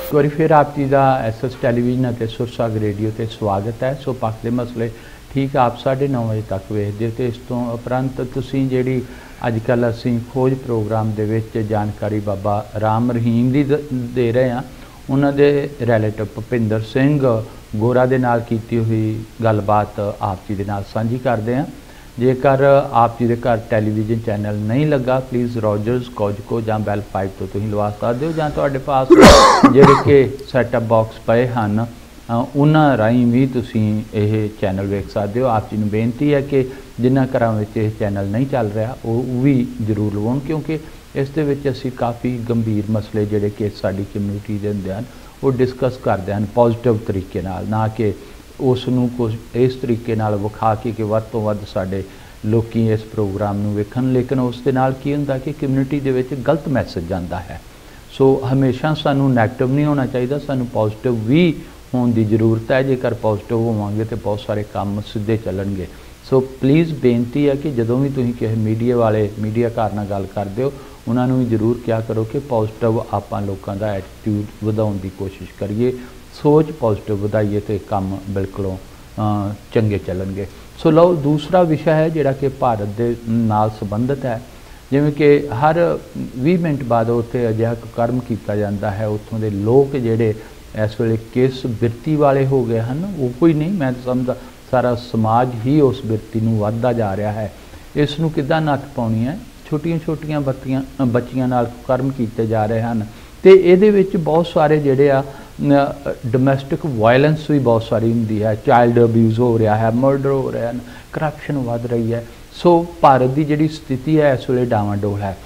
एक बार फिर आप जी का SS टैलीविजन और सुरसागर रेडियो से स्वागत है। सो पक्ष के मसले ठीक आप 9:30 बजे तक वेखते हो। तो इस तो उपरंत तुसीं जिहड़ी अजकल असीं खोज प्रोग्राम दे विच जानकारी बाबा राम रहीम दी दे रहे हैं, उन्हां दे रिलेटिव भुपिंदर सिंह गोरा दे नाल कीती हुई गलबात आप जी दे नाल सांझी करते हैं। जेकर आप जी के घर टैलीविजन चैनल नहीं लगा, प्लीज़ रॉजर्स कोजको या बैल 5 तो तुसीं लवा सकते हो, या तुहाडे पास जिहड़े कि सैटअप बॉक्स पे हैं उन्हां राहीं भी तुसीं यह चैनल वेख सकते हो। आप जी नूं बेनती है कि जिन्हां घरां विच यह चैनल नहीं चल रहा वो भी जरूर लवाउण, क्योंकि इस दे विच असीं काफ़ी गंभीर मसले जिहड़े कि साडी कम्यूनिटी दे हुंदे हन वो डिस्कस करते हैं पॉजिटिव तरीके नाल, ना कि उसनूं कुछ इस तरीके नाल विखा के वध तो वध साडे लोकी इस प्रोग्राम नूं वेखण, लेकिन उस दे नाल की हुंदा कि कम्यूनिटी दे विच गलत मैसेज जांदा है। सो हमेशा सानूं नैगेटिव नहीं होना चाहिए, सानूं पॉजिटिव भी होने की जरूरत है। जेकर पॉजिटिव होवांगे तो बहुत सारे काम सीधे चलणगे। सो प्लीज़ बेनती है कि जदों भी तुसीं किसी मीडिया वाले मीडिया घर नाल गल करदे हो उन्हां नूं भी जरूर क्या करो कि पॉजिटिव आपां लोकां दा एटीट्यूड वधाउण दी कोशिश करिए, सोच पॉजिटिव वधाइए तो काम बिल्कुल चंगे चलणगे। सो लो दूसरा विषय है जिहड़ा कि भारत दे नाल संबंधित है। जिवें कि हर 20 मिनट बाद उत्थे अजिहा कर्म किया जाता है, उत्थों के लोग जिहड़े इस वेले किस बिरती वाले हो गए हैं वो कोई नहीं, मैं समझदा सारा समाज ही उस बिरती नूं वधदा जा रहा है। इस नूं किद्दां नੱਥ पाउणी है, छोटियां छोटियां बच्चियां नाल कर्म किए जा रहे हैं तो ये बहुत सारे जिहड़े आ डोमैसटिक वायलेंस भी बहुत सारी होंदी है, चाइल्ड अब्यूज़ हो रहा है, मर्डर हो रहा है, करप्शन वध रही है। सो भारत की जिहड़ी स्थिति है इस वेले डावाडोल है।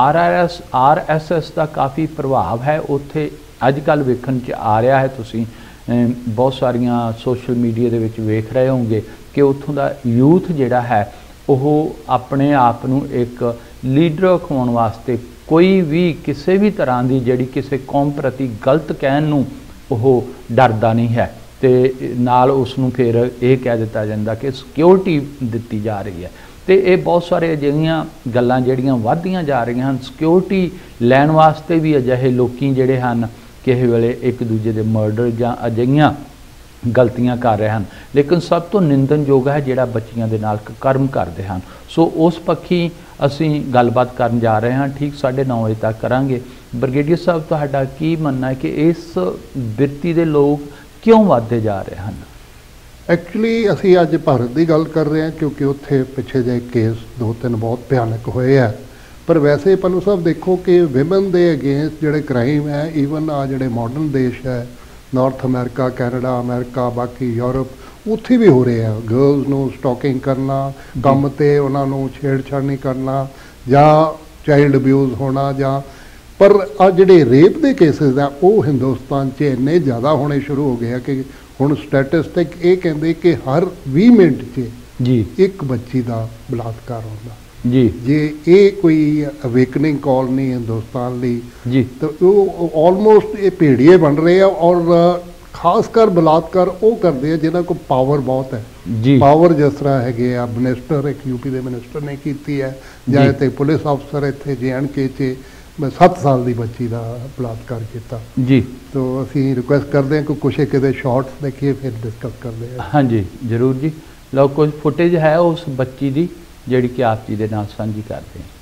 RSS का काफ़ी प्रभाव है उत्थे अजकल वेखण च आ रहा है। तुसीं बहुत सारिया सोशल मीडिया दे विच वेख रहे होंगे कि उत्थों का यूथ जिहड़ा है वह अपने आप नूं एक लीडर अखाउण वास्ते कोई भी किसी भी तरह की जिहड़ी किसी कौम प्रति गलत कहण नूं ओह डरदा नहीं है, तो नाल उसनूं फिर यह कह दिता जाता कि सिक्योरिटी दिती जा रही है। तो ये बहुत सारे अजिहियां गल्लां जिहड़ियां वधदियां जा रही हैं। सिक्योरिटी लैण वास्ते भी अजिहे लोकी जिहड़े हन किसी वेले एक दूजे के मर्डर जां अजिहियां गलतियां कर रहे हैं, लेकिन सब तो निंदनयोग है जिहड़ा बच्चियां दे नाल कर्म करते हैं। सो उस पक्षी असीं गलबात करन जा रहे हैं, ठीक 9:30 बजे तक करांगे। ब्रिगेडियर साहब तुहाडा की मनना है कि इस बिरती दे लोग क्यों वधदे जा रहे हैं? एक्चुअली असीं अज भारत की गल कर रहे हैं क्योंकि उत्थे पिछे जे केस 2-3 बहुत भयानक होए है, पर वैसे पन्नू साहब देखो कि विमेन दे अगेंस्ट जिहड़े क्राइम है, ईवन आ जिहड़े मॉडर्न देश है नॉर्थ अमेरिका, कैनेडा, अमेरिका, बाकी यूरोप, उत्थे भी हो रहे हैं। गर्ल्स नूं स्टॉकिंग करना, काम ते उन्हां नूं छेड़छाड़ नहीं करना, जां चाइल्ड अब्यूज़ होना, जां पर आ जिहड़े रेप दे केसेस है वो हिंदुस्तान च इन्ने ज़्यादा होने शुरू हो गए हैं कि हुण स्टैटिस्टिक ये कहते कि हर 20 मिनट च जी एक बच्ची का बलात्कार होता जी। जे ये कोई अवेकनिंग कॉल नहीं हिंदुस्तान ली जी, तो वो ऑलमोस्ट ये भेड़िए बन रहे हैं। और खासकर बलात्कार वो करते हैं जिन्होंने को पावर बहुत है जी। पावर जिस तरह है मिनिस्टर एक यूपी के मिनिस्टर ने की है, या तो पुलिस अफसर इतने JNK 7 साल की बच्ची का बलात्कार किया जी। तो असी रिक्वेस्ट करते हैं कि कुछ एक शॉर्ट्स देखिए फिर डिस्कस करते हैं। हाँ जी जरूर जी। लो कुछ फुटेज है उस बच्ची की जिहड़ी कि आप जी दे नाल सांझी करते हैं।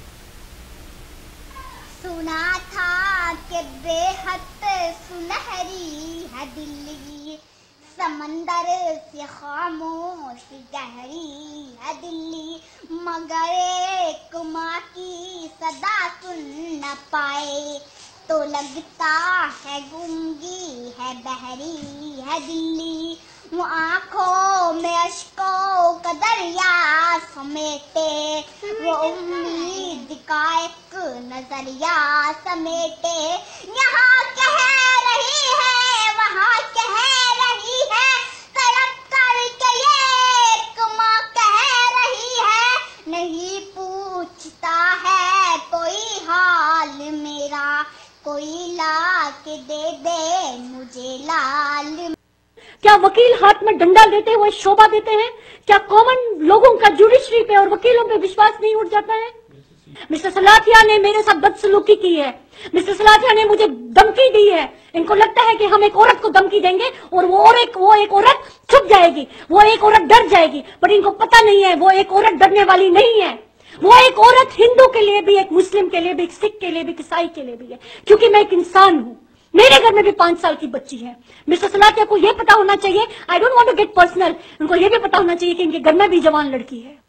सुना था कि बेहद सुनहरी है दिल्ली, समंदर से खामोश गहरी है दिल्ली, मगर एक माँ की सदा सुन न पाए तो लगता है गूंगी है बहरी है दिल्ली। वो आँखों में अश्कों का दरिया समेटे, वो उम्मीद का एक नजरिया समेटे, यहाँ कह रही है वहाँ कह रही है, तड़प कर के एक माँ कह रही है, नहीं पूछता है कोई हाल मेरा, कोई ला के दे मुझे लाल। क्या वकील हाथ में डंडा लेते हुए शोभा देते हैं? क्या कॉमन लोगों का जुडिशरी पे और वकीलों पे विश्वास नहीं उठ जाता है? मिस्टर सलाथिया ने मेरे साथ बदसलूकी की है, मिस्टर सलाथिया ने मुझे धमकी दी है। इनको लगता है कि हम एक औरत को धमकी देंगे और वो एक औरत छुप जाएगी, वो एक औरत डर जाएगी, पर इनको पता नहीं है वो एक औरत डरने वाली नहीं है। वो एक औरत हिंदू के लिए भी, एक मुस्लिम के लिए भी, एक सिख के लिए भी, ईसाई के लिए भी है, क्योंकि मैं एक इंसान हूँ। मेरे घर में भी 5 साल की बच्ची है। मिस्टर सलाथिया को यह पता होना चाहिए, I don't want to get personal, उनको यह भी पता होना चाहिए कि इनके घर में भी जवान लड़की है।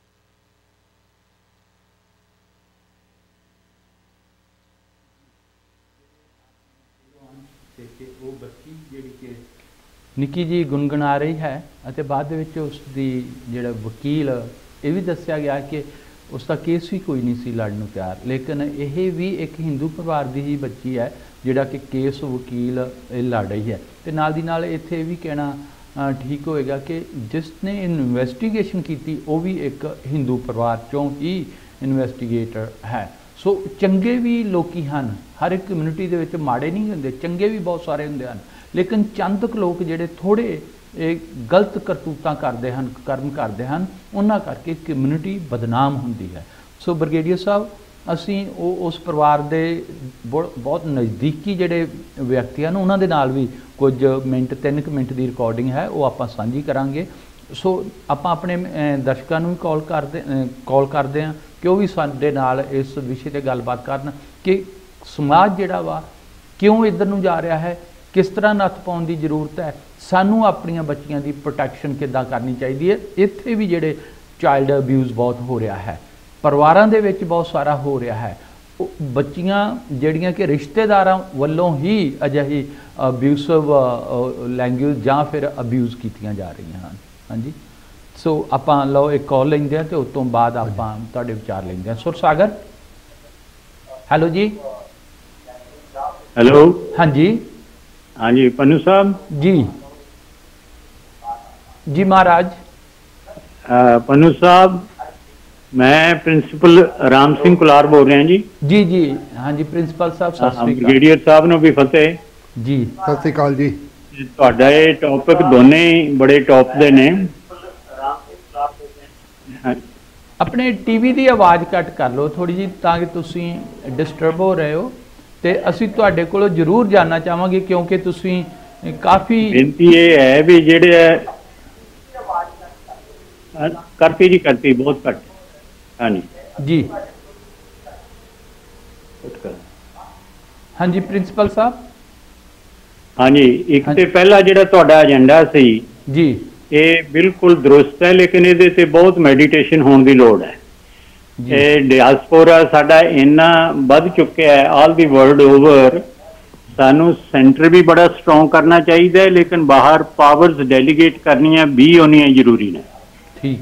ਨਿੱਕੀ ਜੀ ਗੁੰਗਣਾ ਰਹੀ ਹੈ ਅਤੇ ਬਾਅਦ ਦੇ ਵਿੱਚ ਉਸ ਦੀ ਜਿਹੜਾ ਵਕੀਲ ਇਹ ਵੀ ਦੱਸਿਆ ਗਿਆ ਕਿ ਉਸ ਦਾ ਕੇਸ ਵੀ ਕੋਈ ਨਹੀਂ ਸੀ ਲੜਨ ਨੂੰ ਤਿਆਰ, ਲੇਕਿਨ ਇਹ ਵੀ ਇੱਕ ਹਿੰਦੂ ਪਰਿਵਾਰ ਦੀ ਹੀ ਬੱਚੀ ਹੈ ਜਿਹੜਾ ਕਿ ਕੇਸ ਵਕੀਲ ਇਹ ਲੜ ਰਹੀ ਹੈ। ਤੇ ਨਾਲ ਦੀ ਨਾਲ ਇੱਥੇ ਇਹ ਵੀ ਕਹਿਣਾ ਠੀਕ ਹੋਏਗਾ ਕਿ ਜਿਸ ਨੇ ਇਨਵੈਸਟੀਗੇਸ਼ਨ ਕੀਤੀ ਉਹ ਵੀ ਇੱਕ ਹਿੰਦੂ ਪਰਿਵਾਰ ਚੋਂ ਹੀ ਇਨਵੈਸਟੀਗੇਟਰ ਹੈ। ਸੋ ਚੰਗੇ ਵੀ ਲੋਕੀ ਹਨ, ਹਰ ਇੱਕ ਕਮਿਊਨਿਟੀ ਦੇ ਵਿੱਚ ਮਾੜੇ ਨਹੀਂ ਹੁੰਦੇ, ਚੰਗੇ ਵੀ ਬਹੁਤ ਸਾਰੇ ਹੁੰਦੇ ਹਨ, ਲੇਕਿਨ ਚੰਦ ਕੁ ਲੋਕ ਜਿਹੜੇ ਥੋੜ੍ਹੇ ਇਹ ਗਲਤ ਕਰਤੂਤਾਂ ਕਰਦੇ ਹਨ, ਕਰਮ ਕਰਦੇ ਹਨ, ਉਹਨਾਂ ਕਰਕੇ ਕਮਿਊਨਿਟੀ ਬਦਨਾਮ ਹੁੰਦੀ ਹੈ। ਸੋ ਬ੍ਰਿਗੇਡੀਅਰ ਸਾਹਿਬ, ਅਸੀਂ ਉਸ ਪਰਿਵਾਰ ਦੇ ਬਹੁਤ ਨਜ਼ਦੀਕੀ ਜਿਹੜੇ ਵਿਅਕਤੀ ਹਨ ਉਹਨਾਂ ਦੇ ਨਾਲ ਵੀ ਕੁਝ ਮਿੰਟ 3 ਮਿੰਟ ਦੀ ਰਿਕਾਰਡਿੰਗ ਹੈ ਉਹ ਆਪਾਂ ਸਾਂਝੀ ਕਰਾਂਗੇ। ਸੋ ਆਪਾਂ ਆਪਣੇ ਦਰਸ਼ਕਾਂ ਨੂੰ ਵੀ ਕਾਲ ਕਰਦੇ ਹਾਂ ਕਿ ਉਹ ਵੀ ਸਾਡੇ ਨਾਲ ਇਸ ਵਿਸ਼ੇ 'ਤੇ ਗੱਲਬਾਤ ਕਰਨ ਕਿ ਸਮਾਜ ਜਿਹੜਾ ਵਾ ਕਿਉਂ ਇੱਧਰ ਨੂੰ ਜਾ ਰਿਹਾ ਹੈ, ਕਿਸ ਤਰ੍ਹਾਂ ਨੱਥ ਪਾਉਣ ਦੀ ਜ਼ਰੂਰਤ ਹੈ, ਸਾਨੂੰ ਆਪਣੀਆਂ ਬੱਚੀਆਂ ਦੀ ਪ੍ਰੋਟੈਕਸ਼ਨ ਕਿੱਦਾਂ ਕਰਨੀ ਚਾਹੀਦੀ ਹੈ। ਇੱਥੇ ਵੀ ਜਿਹੜੇ ਚਾਈਲਡ ਅਬਿਊਜ਼ ਬਹੁਤ ਹੋ ਰਿਹਾ ਹੈ, ਪਰਿਵਾਰਾਂ ਦੇ ਵਿੱਚ ਬਹੁਤ ਸਾਰਾ ਹੋ ਰਿਹਾ ਹੈ, ਬੱਚੀਆਂ ਜਿਹੜੀਆਂ ਕਿ ਰਿਸ਼ਤੇਦਾਰਾਂ ਵੱਲੋਂ ਹੀ ਅਜਿਹੀ ਅਬਿਊਸਿਵ ਲੈਂਗੁਏਜ ਜਾਂ ਫਿਰ ਅਬਿਊਜ਼ ਕੀਤੀਆਂ ਜਾ ਰਹੀਆਂ ਹਨ। ਹਾਂਜੀ, ਸੋ ਆਪਾਂ ਲਓ ਇੱਕ ਕਾਲ ਲੈਂਦੇ ਹਾਂ ਤੇ ਉਸ ਤੋਂ ਬਾਅਦ ਆਪਾਂ ਤੁਹਾਡੇ ਵਿਚਾਰ ਲੈਂਦੇ ਹਾਂ। ਸੁਰਸਾਗਰ, ਹੈਲੋ ਜੀ। हेलो, हाँ जी। हाँ जी पन्नू साहब जी जी महाराज। पन्नू साहब, मैं प्रिंसिपल राम सिंह कुलार बोल रहे हैं जी। जी जी हाँ जी प्रिंसिपल साहब, सत श्री अकाल। ब्रिगेडियर साहब ਨੂੰ ਵੀ ਫਤਿਹ जी। ਸਤਿ ਸ੍ਰੀ ਅਕਾਲ ਜੀ। ਤੁਹਾਡਾ ਇਹ ਟੌਪਿਕ ਦੋਨੇ ਬੜੇ ਟੌਪ ਦੇ ਨੇ। ਆਪਣੇ ਟੀਵੀ ਦੀ ਆਵਾਜ਼ ਘੱਟ ਕਰ ਲਓ ਥੋੜੀ ਜੀ ਤਾਂ ਕਿ ਤੁਸੀਂ ਡਿਸਟਰਬ ਹੋ ਰਹੇ ਹੋ ਤੇ ਅਸੀਂ ਤੁਹਾਡੇ ਕੋਲੋਂ ਜ਼ਰੂਰ ਜਾਨਣਾ ਚਾਹਾਂਗੇ ਕਿਉਂਕਿ ਤੁਸੀਂ ਕਾਫੀ ਬੇਨਤੀ ਇਹ ਹੈ ਵੀ ਜਿਹੜੇ ਕਰਤੀ ਬਹੁਤ ਘੱਟ। ਹਾਂਜੀ ਜੀ ਹਾਂਜੀ ਪ੍ਰਿੰਸੀਪਲ ਸਾਹਿਬ। ਹਾਂਜੀ, ਇੱਕ ਤੇ ਪਹਿਲਾ ਜਿਹੜਾ ਤੁਹਾਡਾ ਏਜੰਡਾ ਸੀ ਜੀ ਇਹ ਬਿਲਕੁਲ ਦਰੁਸਤ ਹੈ, ਲੇਕਿਨ ਇਹਦੇ ਤੇ ਬਹੁਤ ਮੈਡੀਟੇਸ਼ਨ ਹੋਣ ਦੀ ਲੋੜ ਹੈ। ਇਹ ਡਿਆਸਪੋਰਾ ਸਾਡਾ ਇੰਨਾ ਵੱਧ ਚੁੱਕਿਆ ਹੈ ਆਲ ਦੀ ਵਰਲਡ ਓਵਰ, ਸਾਨੂੰ ਸੈਂਟਰ ਵੀ ਬੜਾ ਸਟਰੋਂਗ ਕਰਨਾ ਚਾਹੀਦਾ ਹੈ, ਲੇਕਿਨ ਬਾਹਰ ਪਾਵਰਸ ਡੈਲੀਗੇਟ ਕਰਨੀਆਂ ਵੀ ਹੋਣੀਆਂ ਜ਼ਰੂਰੀ ਨੇ। ਠੀਕ।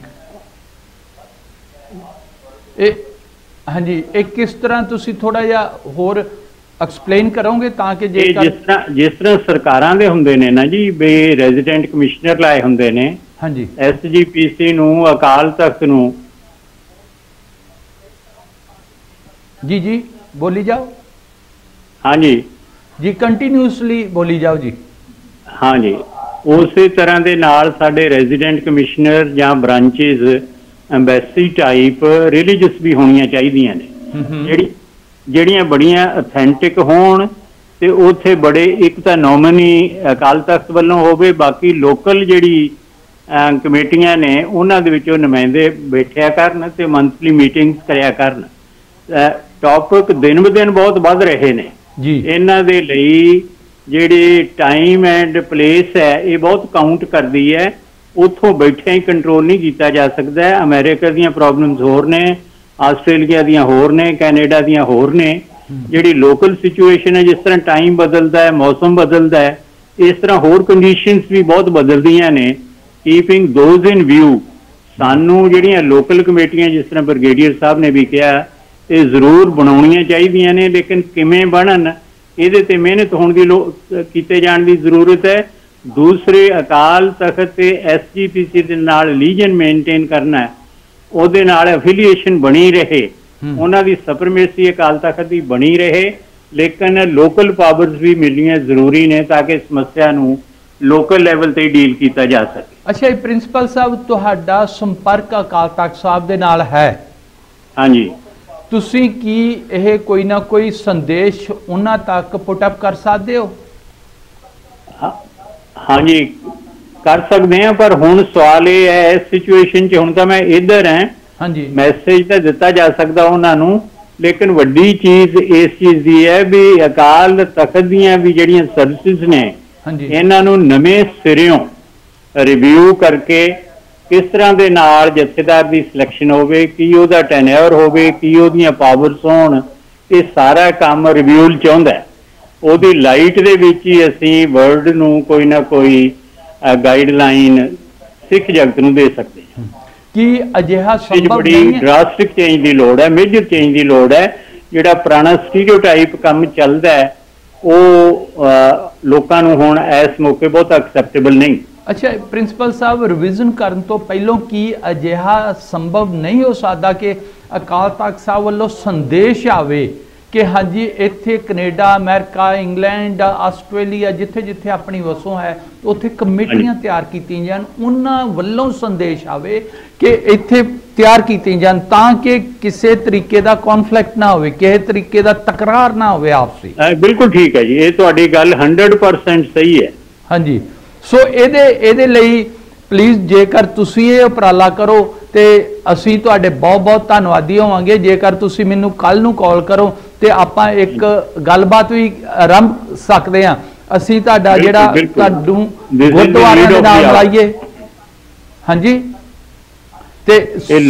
ਇਹ ਹਾਂਜੀ, ਇਹ ਕਿਸ ਤਰ੍ਹਾਂ ਤੁਸੀਂ ਥੋੜਾ ਜਿਹਾ ਹੋਰ ਐਕਸਪਲੇਨ ਕਰੋਗੇ ਤਾਂ ਕਿ ਜੇ ਜਿਸ ਤਰ੍ਹਾਂ ਸਰਕਾਰਾਂ ਦੇ ਹੁੰਦੇ ਨੇ ਨਾ ਜੀ ਵੀ ਰੈਜ਼ੀਡੈਂਟ ਕਮਿਸ਼ਨਰ ਲਾਏ ਹੁੰਦੇ ਨੇ। ਹਾਂਜੀ। SGPC ਨੂੰ, ਅਕਾਲ ਤਖਤ ਨੂੰ। ਜੀ ਜੀ ਬੋਲੀ ਜਾਓ। ਹਾਂਜੀ ਜੀ ਕੰਟੀਨਿਊਸਲੀ ਬੋਲੀ ਜਾਓ ਜੀ। ਹਾਂਜੀ, ਉਸੇ ਤਰ੍ਹਾਂ ਦੇ ਨਾਲ ਸਾਡੇ ਰੈਜ਼ੀਡੈਂਟ ਕਮਿਸ਼ਨਰ ਜਾਂ ਬ੍ਰਾਂਚਿਸ ਐਮਬੈਸੀ ਟਾਈਪ ਰਿਲੀਜੀਅਸ ਵੀ ਹੋਣੀਆਂ ਚਾਹੀਦੀਆਂ ਨੇ, ਜਿਹੜੀਆਂ ਬੜੀਆਂ ਅਥੈਂਟਿਕ ਹੋਣ ਤੇ ਉੱਥੇ ਬੜੇ ਇੱਕ ਤਾਂ ਨੋਮਨੀ ਅਕਾਲ ਤਖਤ ਵੱਲੋਂ ਹੋਵੇ, ਬਾਕੀ ਲੋਕਲ ਜਿਹੜੀ ਕਮੇਟੀਆਂ ਨੇ ਉਹਨਾਂ ਦੇ ਵਿੱਚੋਂ ਨੁਮਾਇੰਦੇ ਬੈਠਿਆ ਕਰਨ ਤੇ ਮੰਥਲੀ ਮੀਟਿੰਗਸ ਕਰਿਆ ਕਰਨ। ਟੌਪਿਕ ਦਿਨ ਬ ਦਿਨ ਬਹੁਤ ਵੱਧ ਰਹੇ ਨੇ ਜੀ, ਇਹਨਾਂ ਦੇ ਲਈ ਜਿਹੜੀ ਟਾਈਮ ਐਂਡ ਪਲੇਸ ਹੈ ਇਹ ਬਹੁਤ ਕਾਊਂਟ ਕਰਦੀ ਹੈ। ਉੱਥੋਂ ਬੈਠਿਆਂ ਹੀ ਕੰਟਰੋਲ ਨਹੀਂ ਕੀਤਾ ਜਾ ਸਕਦਾ। ਅਮਰੀਕਾ ਦੀਆਂ ਪ੍ਰੋਬਲਮਸ ਹੋਰ ਨੇ, ਆਸਟ੍ਰੇਲੀਆ ਦੀਆਂ ਹੋਰ ਨੇ, ਕੈਨੇਡਾ ਦੀਆਂ ਹੋਰ ਨੇ। ਜਿਹੜੀ ਲੋਕਲ ਸਿਚੁਏਸ਼ਨ ਹੈ, ਜਿਸ ਤਰ੍ਹਾਂ ਟਾਈਮ ਬਦਲਦਾ ਹੈ, ਮੌਸਮ ਬਦਲਦਾ ਹੈ, ਇਸ ਤਰ੍ਹਾਂ ਹੋਰ ਕੰਡੀਸ਼ਨਸ ਵੀ ਬਹੁਤ ਬਦਲਦੀਆਂ ਨੇ। ਕੀਪਿੰਗ ਦੋਜ਼ ਇਨ ਵਿਊ, ਸਾਨੂੰ ਜਿਹੜੀਆਂ ਲੋਕਲ ਕਮੇਟੀਆਂ ਜਿਸ ਤਰ੍ਹਾਂ ਬ੍ਰਿਗੇਡੀਅਰ ਸਾਹਿਬ ਨੇ ਵੀ ਕਿਹਾ ਇਹ ਜ਼ਰੂਰ ਬਣਾਉਣੀਆਂ ਚਾਹੀਦੀਆਂ ਨੇ, ਲੇਕਿਨ ਕਿਵੇਂ ਬਣਨ ਇਹਦੇ ਤੇ ਮਿਹਨਤ ਹੋਣ ਦੀ ਕੀਤੇ ਜਾਣ ਦੀ ਜ਼ਰੂਰਤ ਹੈ। ਦੂਸਰੇ ਅਕਾਲ ਤਖਤ ਤੇ SGPC ਦੇ ਨਾਲ ਰਿਲੀਜਨ ਮੇਨਟੇਨ ਕਰਨਾ, ਉਹਦੇ ਨਾਲ ਐਫੀਲੀਏਸ਼ਨ ਬਣੀ ਰਹੇ, ਉਹਨਾਂ ਦੀ ਸੁਪਰੀਮੇਸੀ ਅਕਾਲ ਤਖਤ ਦੀ ਬਣੀ ਰਹੇ, ਲੇਕਿਨ ਲੋਕਲ ਪਾਵਰਸ ਵੀ ਮਿਲਣੀਆਂ ਜ਼ਰੂਰੀ ਨੇ ਤਾਂ ਕਿ ਸਮੱਸਿਆ ਨੂੰ ਲੋਕਲ ਲੈਵਲ ਤੇ ਡੀਲ ਕੀਤਾ ਜਾ ਸਕੇ। ਅੱਛਾ, ਪ੍ਰਿੰਸੀਪਲ ਸਾਹਿਬ ਤੁਹਾਡਾ ਸੰਪਰਕ ਅਕਾਲ ਤਖਤ ਸਾਹਿਬ ਦੇ ਨਾਲ ਹੈ? ਹਾਂਜੀ। ਤੁਸੀਂ ਕੀ ਇਹ ਕੋਈ ਨਾ ਕੋਈ ਸੰਦੇਸ਼ ਉਹਨਾਂ ਤੱਕ ਪੁੱਟ ਅਪ ਕਰ ਸਕਦੇ ਹੋ? हाँ जी कर सकते हैं, पर हुण सवाल ये है इस सिचुएशन च हुण तां मैं इधर है, हाँ जी मैसेज तो दिता जा सकता उन्होंने, लेकिन वड्डी चीज इस चीज की है भी अकाल तख्त दीयां भी जिहड़ियां सर्विसेज ने हाँ जी इन्हां नूं नवें सिरियों रिव्यू करके किस तरह दे नाल जथेदार की सिलेक्शन होवे, की उहदा टेन्योर होवे, की उहदियां पावर्स होण, ये सारा काम रिव्यूल चाहुंदा है। ਉਹਦੀ ਲਾਈਟ ਦੇ ਵਿੱਚ ਹੀ ਅਸੀਂ ਵਰਲਡ ਨੂੰ ਕੋਈ ਨਾ ਕੋਈ ਗਾਈਡਲਾਈਨ ਸਿੱਖ ਜਗਤ ਨੂੰ ਦੇ ਸਕਦੇ ਹਾਂ ਕਿ ਅਜਿਹਾ ਸੰਭਵ ਬੜੀ ਨਹੀਂ ਹੈ। ਡਰਾਸਟਿਕ ਚੇਂਜ ਦੀ ਲੋੜ ਹੈ, ਮੇਜਰ ਚੇਂਜ ਦੀ ਲੋੜ ਹੈ। ਜਿਹੜਾ ਪੁਰਾਣਾ ਸਟੀਰੀਓਟਾਈਪ ਕੰਮ ਚੱਲਦਾ ਹੈ ਉਹ ਲੋਕਾਂ ਨੂੰ ਹੁਣ ਇਸ ਮੌਕੇ ਬਹੁਤ ਐਕਸੈਪਟੇਬਲ ਨਹੀਂ। ਅੱਛਾ ਪ੍ਰਿੰਸੀਪਲ ਸਾਹਿਬ, ਰਿਵੀਜ਼ਨ ਕਰਨ ਤੋਂ ਪਹਿਲਾਂ ਕੀ ਅਜਿਹਾ ਸੰਭਵ ਨਹੀਂ ਹੋ ਸਕਦਾ ਕਿ ਅਕਾਲ ਤਖਤ ਸਾਹਿਬ ਵੱਲੋਂ ਸੰਦੇਸ਼ ਆਵੇ कि हाँ जी इत्थे कनेडा, अमेरिका, इंग्लैंड, आस्ट्रेलिया जिथे जिथे अपनी वसों है उत्थे कमेटियां तैयार कीतियां जान, उन्हां वल्लों संदेश आवे कि इत्थे तैयार कीतियां जान ताकि किसी तरीके का कॉन्फ्लिक्ट ना होवे, किसी तरीके का तकरार ना होवे आपसी। बिल्कुल ठीक है जी, ये तुहाडी गल 100% सही है। हाँ जी सो ਇਹਦੇ ਲਈ प्लीज़ जेकर तुसी ये उपराला करो तो असी तुहाडे बहुत बहुत धन्नवादी होवांगे। जेकर तुसी मैनू कल नू कॉल करो तो आपां एक गलबात भी आरंभ सकते हैं। असी तुहाडा जिहड़ा तुहानू गुरुद्वारे दे नाल मिलाइए, हाँ जी, ते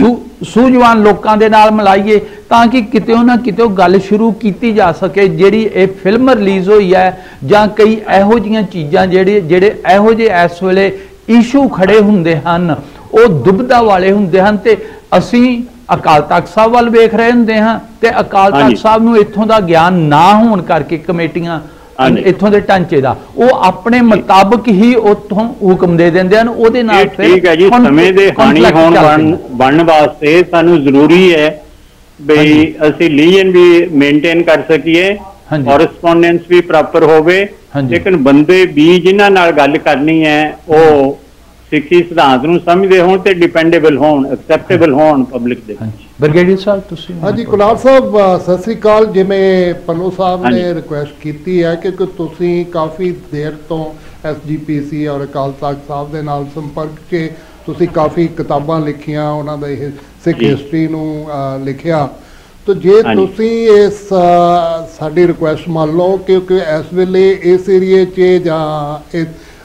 सूझवान लोकां दे नाल मिलाइए ताकि कितों ना कितों गल शुरू की जा सके। जिहड़ी ये फिल्म रिलीज़ हुई है जां कई इहो जिहियां चीज़ां जिहड़े इहो जिहे इस वेले इशू खड़े हुंदे हन वो दुबदा वाले हुंदे हन ते असी अकाल तख्त साहब वाल वेख रहे हुंदे हां ते अकाल तख्त साहब नूं इत्थों दा ज्ञान ना होण करके कमेटियां इत्थों दे ढांचे दा वो अपने मुताबिक ही उत्थों हुक्म दे दिंदे हन। ओहदे नाल फिर ठीक है जी, समय दे हानि होण बनन वास्ते सानू जरूरी है बई असी लीजन भी मेंटेन कर सकीए, कॉरेस्पोंडेंस भी प्रॉपर होवे, लेकिन बंदे भी जिन्हां नाल गल करनी है वो सिक्खी सिद्धांत नूं समझदे होण ते डिपेंडेबल होण, एक्सेप्टेबल होण पब्लिक दे। ब्रिगेडियर साहब तुसीं? हाँ जी कुलार साहब सत श्री अकाल। जिवें पन्नू साहब ने रिक्वेस्ट की है कि तुसीं काफ़ी देर तो SGPC और अकाल तख्त साहब दे नाल संपर्क के तुसीं काफ़ी किताबां लिखियां, उन्हां दा सिख हिस्टरी नूं लिखिया, तो जे तुसीं इस साडी रिक्वेस्ट मान लो क्योंकि इस वेले इस एरिए च जां